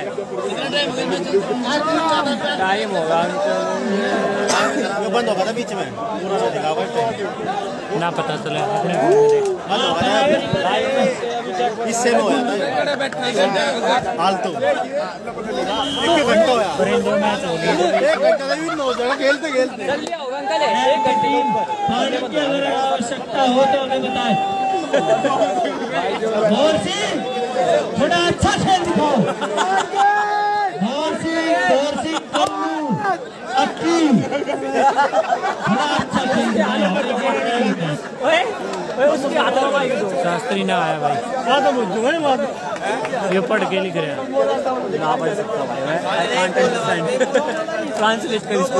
टाइम होगा बंद होगा था बीच में पूरा ना दिखा ना पता चले अपने इससे में होया फालतू 1 घंटा होया। 2 मैच हो गए, 1 घंटा भी हो जाएगा खेलते खेलते। जल्दी होगा अंकल, 1 घंटे पानी की अगर आवश्यकता हो तो हमें बताएं। थोड़ा अच्छा खेल दिखाओ। शास्त्री ना आया भाई, ये पढ़ के लिख रहे हैं ना पढ़ सकता भाई मैं। आई कांट अंडरस्टैंड, ट्रांसलेट कर इसको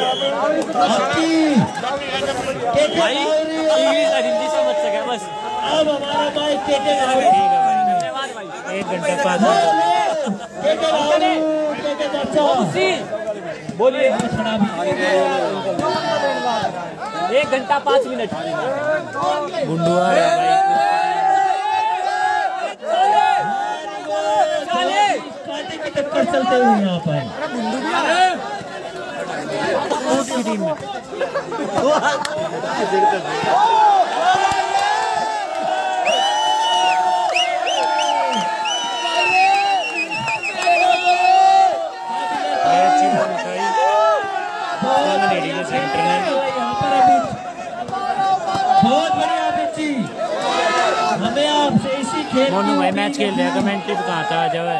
भाई, इंग्लिश और हिंदी समझ सके बस। अब हमारा भाई ठीक है भाई, धन्यवाद भाई। 1 घंटे बाद बोलिए। खड़ा भी 1 घंटा 5 मिनट। गुंडू आ रहा है भाई, कांटे की टक्कर चलते हुए यहाँ पर की टीम में। सेंटर में बहुत बढ़िया बच्ची, हमें आपसे इसी खेल मोनू भाई मैच खेल रहे हैं, कमेंट्री पे कहाँ था आ जाओ।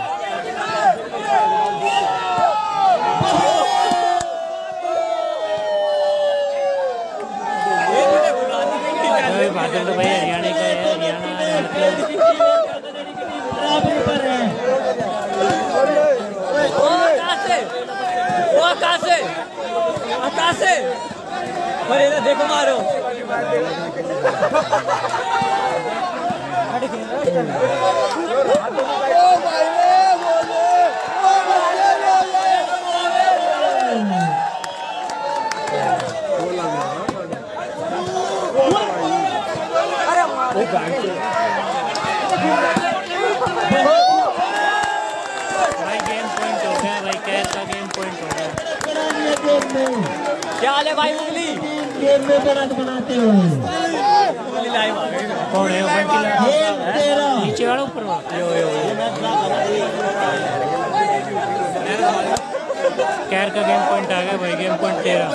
बादल तो भाई हरियाणा का है, हरियाणा बराबरी पर है। आकाश से देखो मारो। भाई गेम पॉइंट हो गया, भाई कैच का गेम पॉइंट हो गया। क्या हाल है भाई मुगली? गेम में बढ़त बनाते हुए कौन है नीचे वाला ऊपर वाला? कैर का गेम पॉइंट आ गया भाई, गेम पॉइंट 13।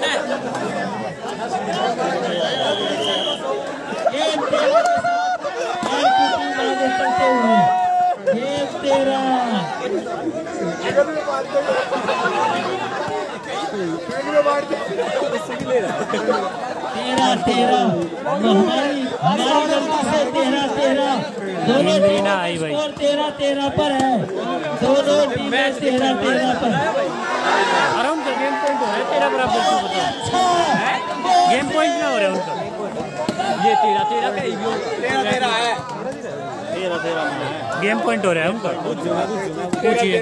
तेरह हमारी गलती से 13-13 दोनों टीम आई भाई, 13-13 पर है, दोनों टीमें 13-13 पर। आराम से गेम पॉइंट हो रहा है 13 बराबर। गेम पॉइंट ना हो रहा है उनका, ये 13-13 का ही है। 13-13 है, 13-13 गेम पॉइंट हो रहा है उनका। पूछिए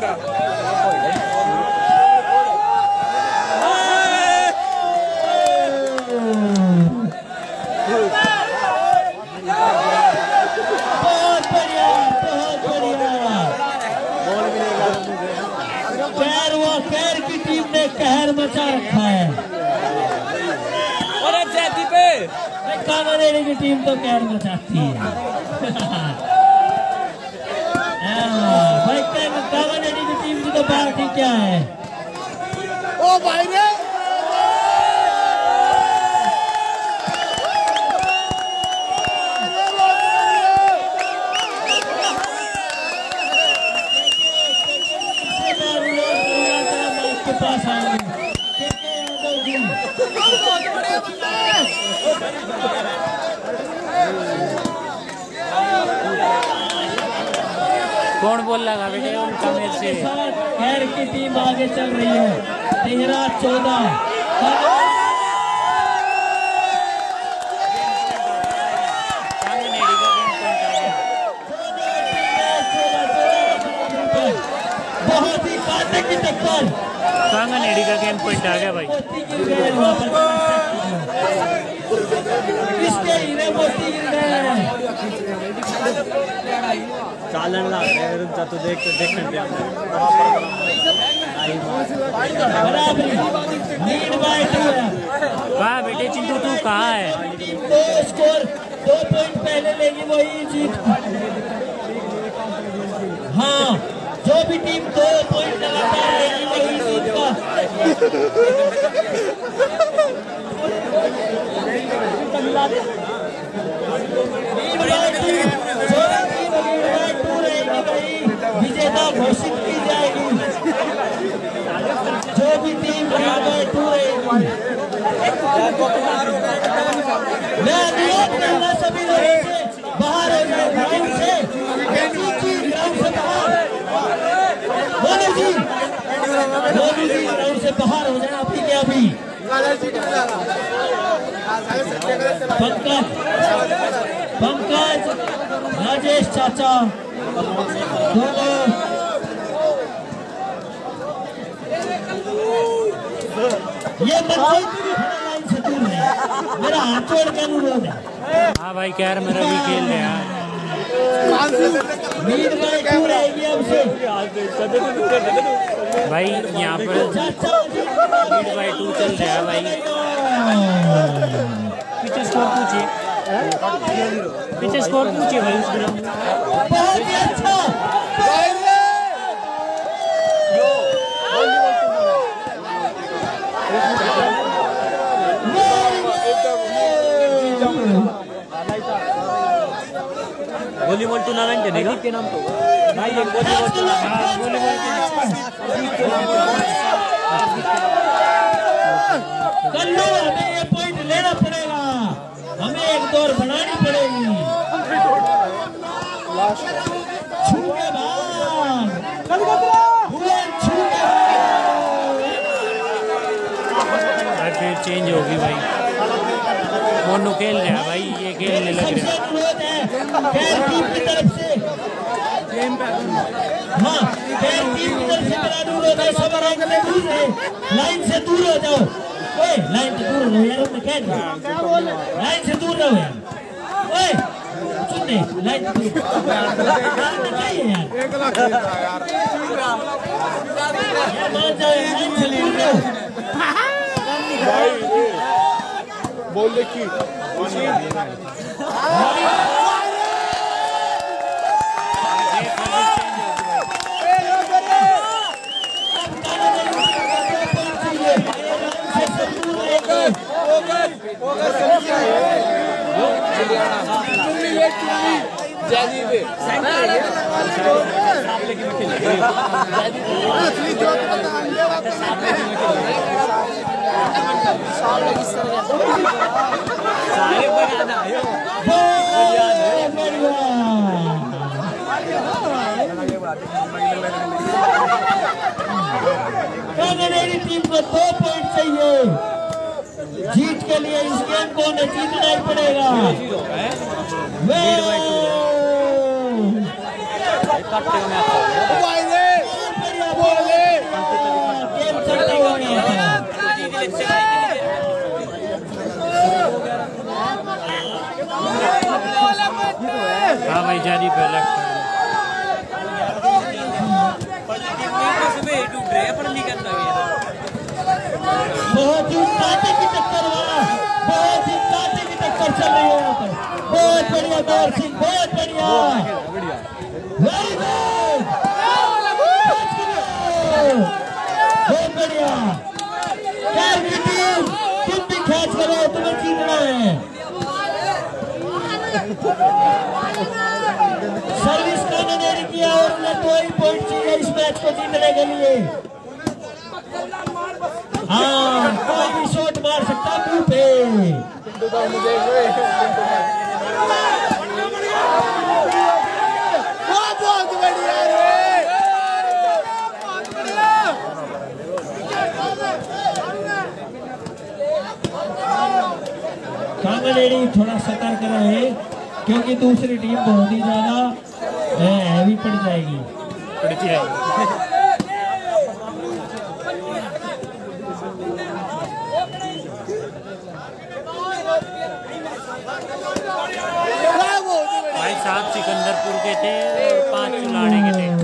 कैर की टीम ने कहर मचा रखा है। और जैती पे कांगड़ेरी की टीम तो कहर मचाती है। भाई कांगड़ेरी की टीम की तो पार्टी क्या है? ओ भाई रे पास आएंगे कौन बोल रहा बेटे उनका मेरे से? खैर की टीम आगे चल रही है 13-14। बहुत ही कांटे की टक्कर, कांगनेडी का गेम पॉइंट आ गया भाई। किसके हीरे मोती गिर गए? चालन ला तो देख लीड बाय 2 है। वाह बेटे चिंटू तू कहाँ है? तो स्कोर 2 पॉइंट पहले लेगी वही जीत। हाँ, जो भी टीम 2 पॉइंट लगातार लेगी वही जीत का। विजेता घोषित की जाएगी। जो भी टीम मैं अनुरोध करूंगा सभी लोगों से बाहर हो जाए ग्राउंड से बाहर। मोनू जी ग्राउंड से बाहर हो जाए। आपकी क्या भी पंकज राजेश चाचा दोनों ये लाइन से दूर है, मेरा हाथ छोड़ के अनुरोध है। हाँ भाई कैर मेरा भी खेल रहे हैं भाई, यहाँ पर लीड बाय 2 चल रहा है भाई। पीछे स्कोर पूछिए, पीछे स्कोर पूछिए भाई उस ग्राउंड में। वॉलीबॉल टूर्नामेंट चलेगा के नाम तो भाई, ये वॉलीबॉल कल्लू हमें ये पॉइंट लेना पड़ेगा, हमें एक दौर बनानी पड़ेगी। छूके बाहर फिर चेंज होगी भाई। मोनू खेल रहा है भाई, ये खेलने लग रहा है। की तरफ से हाँ, लाइन से दूर हो जाओ, लाइन से दूर हो यार, लाइन से दूर रहो यार, लाइन से दूर चाहिए यार, मान जाओ लाइन से दूर रहो। बोल देखी मेरी टीम को 2 पॉइंट चाहिए जीत के लिए। इस गेम को उन्हें जीतना ही पड़ेगा। हाँ भाई जारी पे लेफ्ट बहुत ही कांटे की टक्कर वाला, बहुत ही कांटे की टक्कर चल रही है यहाँ पर। बहुत बढ़िया दौर सिंह, बहुत बढ़िया, वेरी गुड, बहुत बढ़िया। कैर की टीम, तुम भी कैच करो, तुम्हें जीतना है। सर्विस कानून ने किया और उन्हें 2 ही पॉइंट चाहिए इस मैच को जीतने के लिए। हाँ, कोई भी शॉट मार सकता मुंह पे। बहुत बढ़िया कांगड़ेड़ी थोड़ा सतर्क रहे क्योंकि दूसरी टीम बहुत ही ज्यादा हैवी पड़ जाएगी। भाई 7 सिकंदरपुर के थे और 5 चुलाने के थे।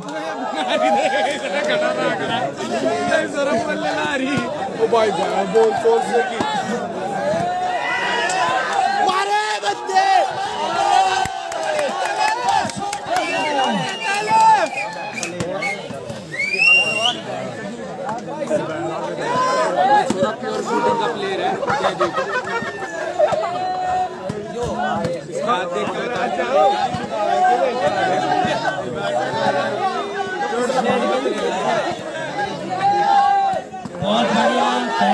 मारे बच्चे प्योर शूटिंग का प्लेयर है। बहुत बढ़िया,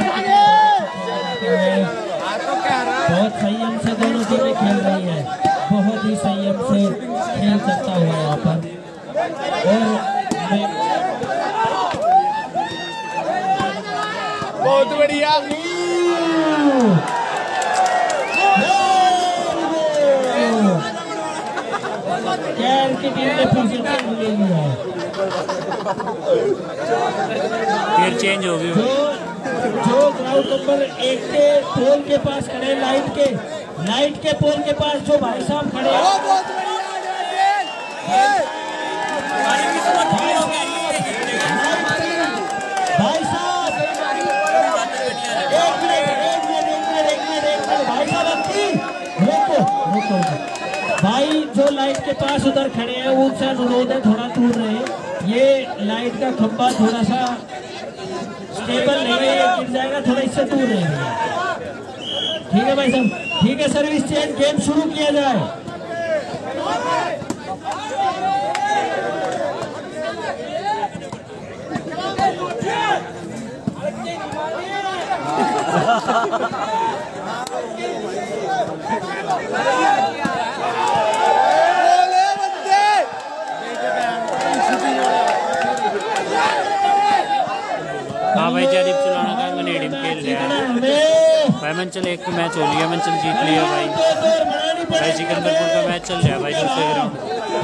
बहुत संयम से दोनों टीमें खेल रही है, बहुत ही संयम से खेल सकता हुआ यहाँ पर। और बहुत बढ़िया, कैर की टीम ने फिर से चेंज ले लिया है, फिर चेंज हो गई। जो ग्राउंड नंबर 1 के पोल के पास खड़े, लाइट के पोल के पास जो भाई साहब खड़े हैं, भाई साहब एक मिनट भाई साहब अपनी रुको भाई, जो लाइट के पास उधर खड़े हैं उनसे अनुरोध है थोड़ा दूर रहे। ये लाइट का खंभा थोड़ा सा स्टेबल नहीं है, ये गिर जाएगा, थोड़ा इससे दूर रहेगा। ठीक है भाई साहब, ठीक है। सर्विस चेंज, गेम शुरू किया जाए। हाँ भाई, जरीब चलाना का अंगनेडियम खेल रहा है भाई। मंचल एक मैच हो लिया, मंचल जीत लिया भाई। भाई सिकंदरपुर का मैच चल रहा है भाई दूसरे ग्राउंड।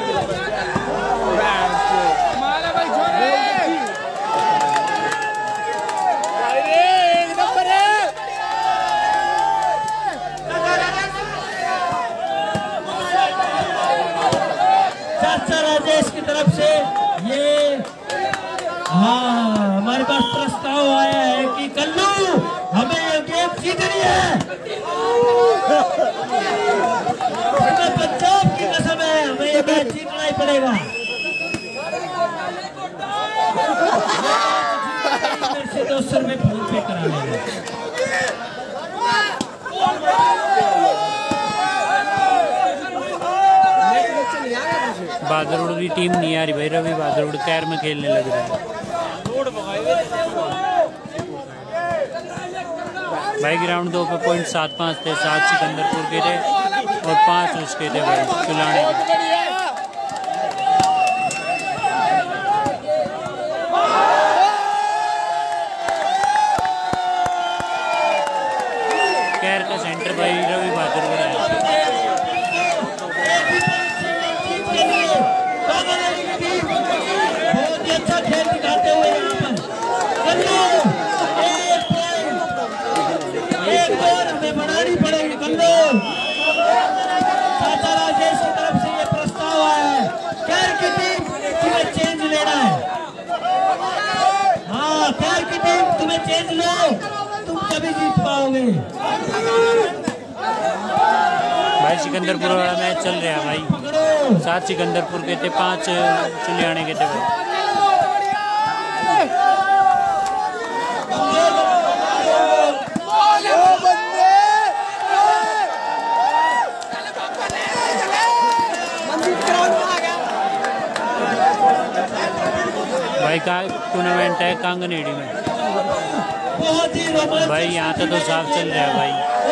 चाचा राजेश की तरफ से ये हमारे पास प्रस्ताव आया है कि कल्लू हमें ये गेम जीतनी है। पंजाब की कसम है, हमें ये मैच जीतना ही पड़ेगा। मेरे से 200 रुपये फोन पे करा लेंगे। बादरोड की टीम नहीं आ रही भाई। रवि बादरोड कैर में खेलने लग रहा है भाई। ग्राउंड 2 पे पॉइंट 7-5 थे, 7 सिकंदरपुर के थे और 5 उसके थे भाई चुलाने के। कैर का सेंटर भाई रवि बहादुर का है। बहुत ही अच्छा खेल दिखाते हुए यहाँ पर एक और हमें बनानी पड़ेगी। कल्लू चाचा राजेश की तरफ से ये प्रस्ताव आया है, कैर की टीम तुम्हें चेंज लेना है। हाँ, कैर की टीम तुम्हें चेंज लो, तुम कभी जीत पाओगे। भाई सिकंदरपुर वाला मैच चल रहा है भाई। 7 सिकंदरपुर के थे, 5 चुलियाने के थे भाई। भाई का टूर्नामेंट है कांगनेडी में भाई। यहाँ तो साफ चल रहा है भाई।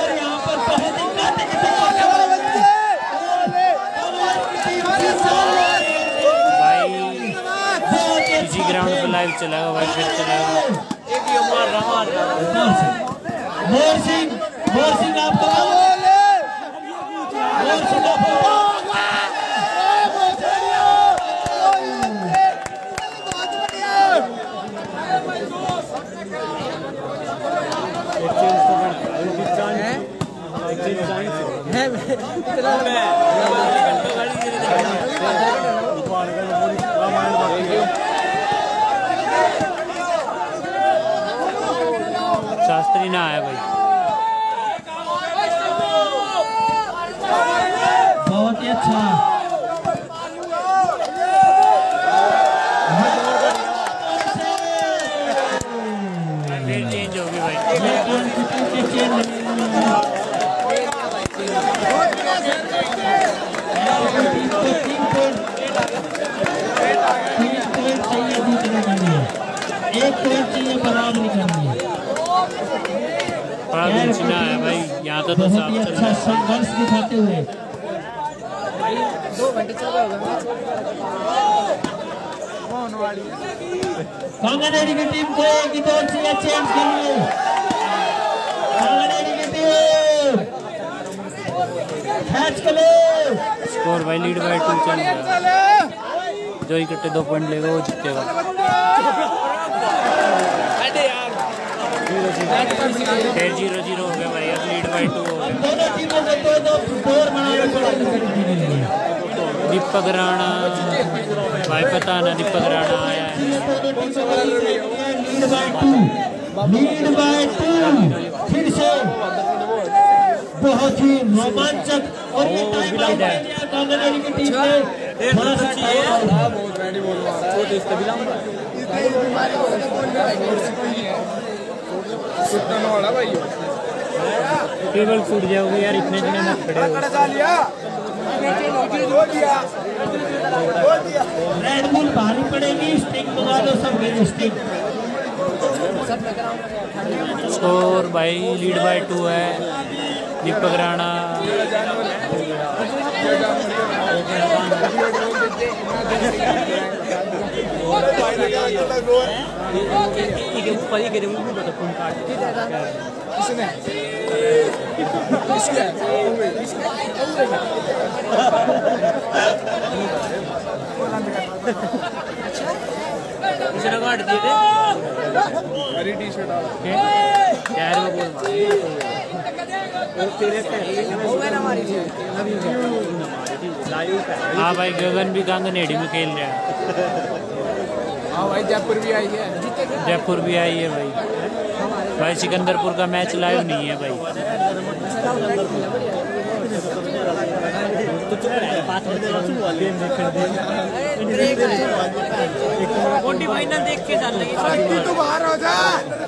भाई इसी ग्राउंड पर लाइव चलेगा भाई, फिर चलेगा। मोर सिंह आपको शास्त्री ना आया भाई। बहुत ही अच्छा। फिर चेंज होगी भाई। एक पॉइंट चाहिए, बराबरी करनी है। ना है भाई, यहाँ तो बहुत ही अच्छा संघर्ष दिखाते हुए कांगनेरी की टीम को एक ही दौर से चेंज करिए। कांगनेरी की टीम मैच खेलो। स्कोर भाई लीड बाय 2 चल रहा है। जो इकट्ठे 2 पॉइंट लेगा वो जीतेगा। फिर 0-0 हो गया भाई। अब लीड बाय 2 हो गया। दोनों टीमों को दो स्कोर बनाना पड़ेगा। दीपक राणा भाई, पता ना दीपक राणा आया है। लीड बाय 2 फिर से बहुत ही रोमांचक। और ये टाइम आउट ले लिया कांगनेरी की टीम ने। थोड़ा सा टेबल फूट जाओगे यार, इतने जने मत खड़े हो। रेड बुल भारी पड़ेगी। स्टिंग मंगा दो सब, स्टिंग। स्कोर भाई लीड बाय 2 है। दीपक राणा काट दिए थे यार। हाँ भाई, गगन भी कांगनेडी में खेल रहा है। हाँ भाई, जयपुर भी आई है। जयपुर भी आई है भाई। भाई सिकंदरपुर का मैच लाइव नहीं है भाई। फाइनल देख के चल रही तू बाहर हो जा।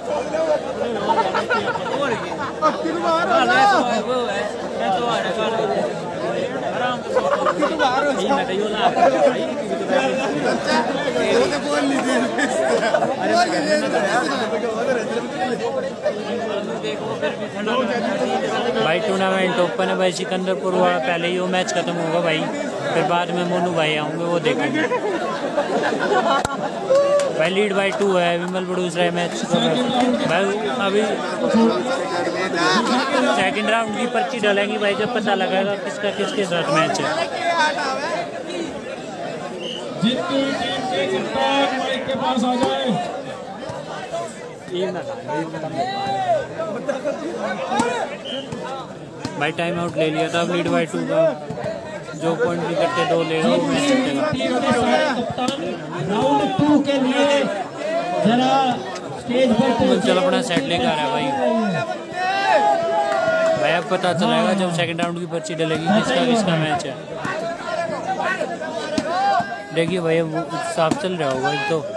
भाई टूर्नामेंट ओपन है भाई। सिकंदरपुर वाला पहले ही वो मैच खत्म होगा भाई। फिर बाद में मोनू भाई आऊँगे, वो देखेंगे भाई। लीड बाय 2 है। विमल बड़ूसरा मैच भाई। अभी सेकंड राउंड की पर्ची डालेंगी भाई, जब पता लगेगा किसका किसके साथ मैच है। जितनी टीम के कप्तान माइक के पास आ जाए। भाई टाइम आउट ले लिया था। अब लीड बाय 2 का जो पॉइंट भी करते 2 ले रहा हूँ मैं। राउंड 2 के लिए जरा स्टेज पर चल अपना सेट लेकर आ रहा है भाई। भाई अब पता चलेगा जब सेकंड राउंड की पर्ची डलेगी किसका किसका मैच है। देखिए भाई, अब साफ चल रहा होगा एक तो।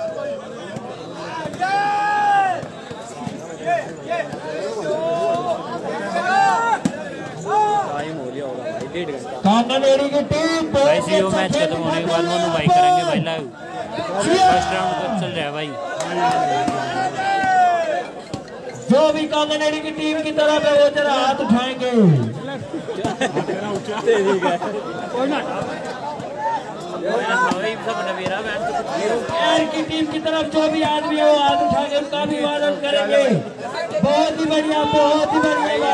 कांगनेरी की टीम भाई सीओ मैच खत्म होने के बाद मोनू भाई करेंगे भाई लाइव। फर्स्ट राउंड कब चल रहा है भाई। जो भी कांगनेरी की टीम की तरफ है वो जरा हाथ उठाएंगे। की टीम की तरफ जो भी आदमी है वो हाथ उठाएंगे, उनका भी वादन करेंगे। बहुत ही बढ़िया, बहुत ही बढ़िया।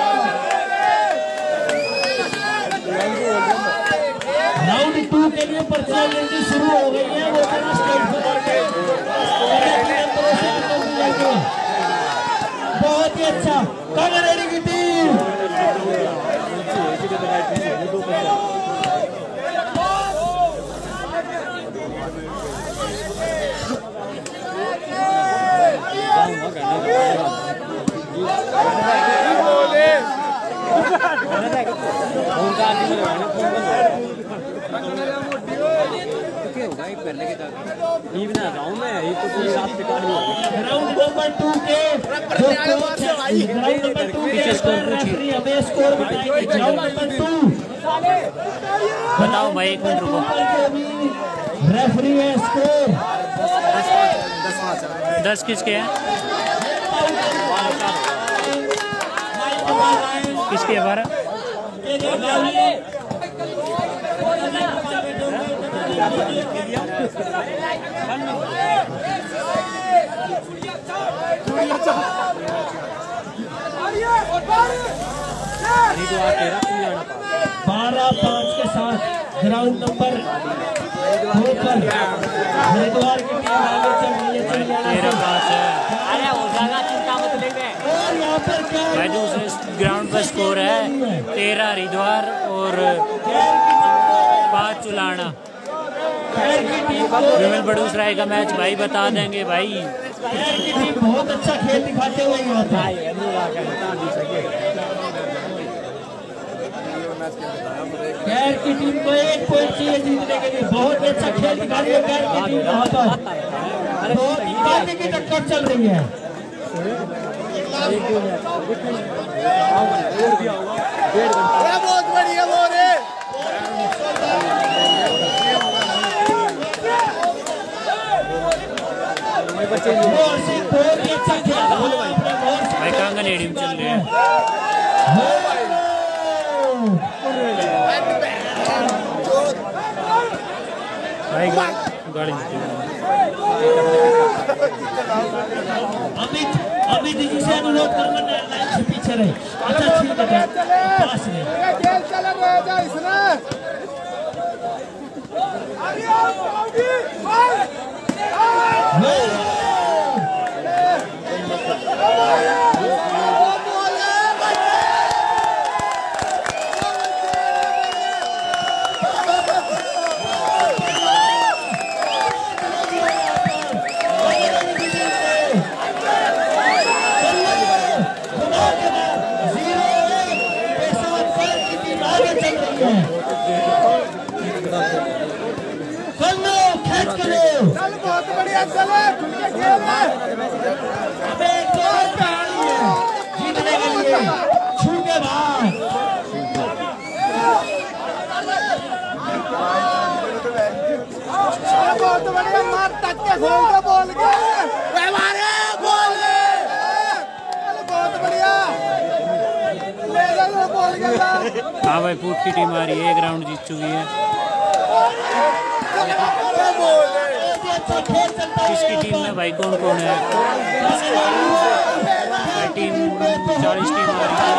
राउंड 2 के लिए पर्चा जल्दी शुरू हो गई है। वो जरा स्टेज पर बहुत ही अच्छा कांगनेरी की टीम। राउंड नंबर 2 के बताओ भाई, 1 मिनट रुको। रेफरी है स्कोर 10 किसके हैं? किसके है 12? बारह 5 के साथ ग्राउंड नंबर 2 पर हरिद्वार की टीम आगे चल रही है। तेरा पास है। अरे हो जाएगा, चिंता मत ले। भाई दूसरे ग्राउंड पर स्कोर है 13 हरिद्वार और 5 चुलाना। विमल बड़ूसराय का मैच भाई बता देंगे भाई। बहुत अच्छा खेल दिखाते हुए कैर की टीम को 1 पॉइंट चाहिए जीतने के लिए। बहुत अच्छा खेल दिखाती है कैर की टीम यहाँ पर। बहुत की टक्कर चल रही है। बहुत बढ़िया बोल रहे भाई कांगनेड़ी में चल रहे हैं भाई गाड़ी अमित जी से अनुरोध करूंगा लाइन से पीछे रहे। अच्छा ठीक है पास में खेल चला गया इसने बहुत बढ़िया चले जीतने के लिए छू के बाद बहुत बढ़िया मार तक के खोल के बोल के बोल बहुत बढ़िया बोल के। हाँ भाई फूट की टीम आ रही है, 1 राउंड जीत चुकी है। किसकी टीम में भाई कौन कौन है भाई? टीम 40 टीम आ रही है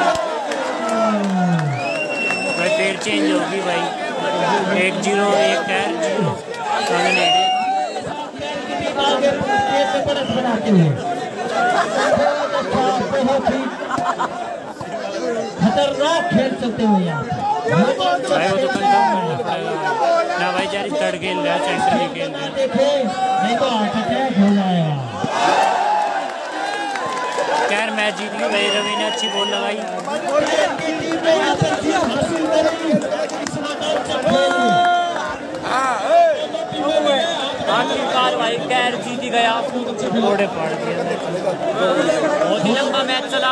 भाई। पेड़ चेंज होगी भाई। 1-0 1 कैर 0 खतरनाक खेल चलते हुए भाई। वो तो कंफर्म करना पड़ेगा ना भाई। जारी थर्ड खेल रहा है, सेंटर ही खेल रहा है। नहीं तो हार्ट अटैक हो जाएगा। खैर मैच जीत गई भाई। रवि ने अच्छी बॉल लगाई। आखिरकार भाई कैर जीत गया। घोड़े फाड़ दिया। बहुत ही लंबा मैच चला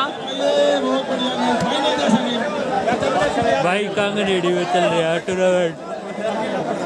भाई। कांगनेड़ी में चल रहा है टूर्नामेंट।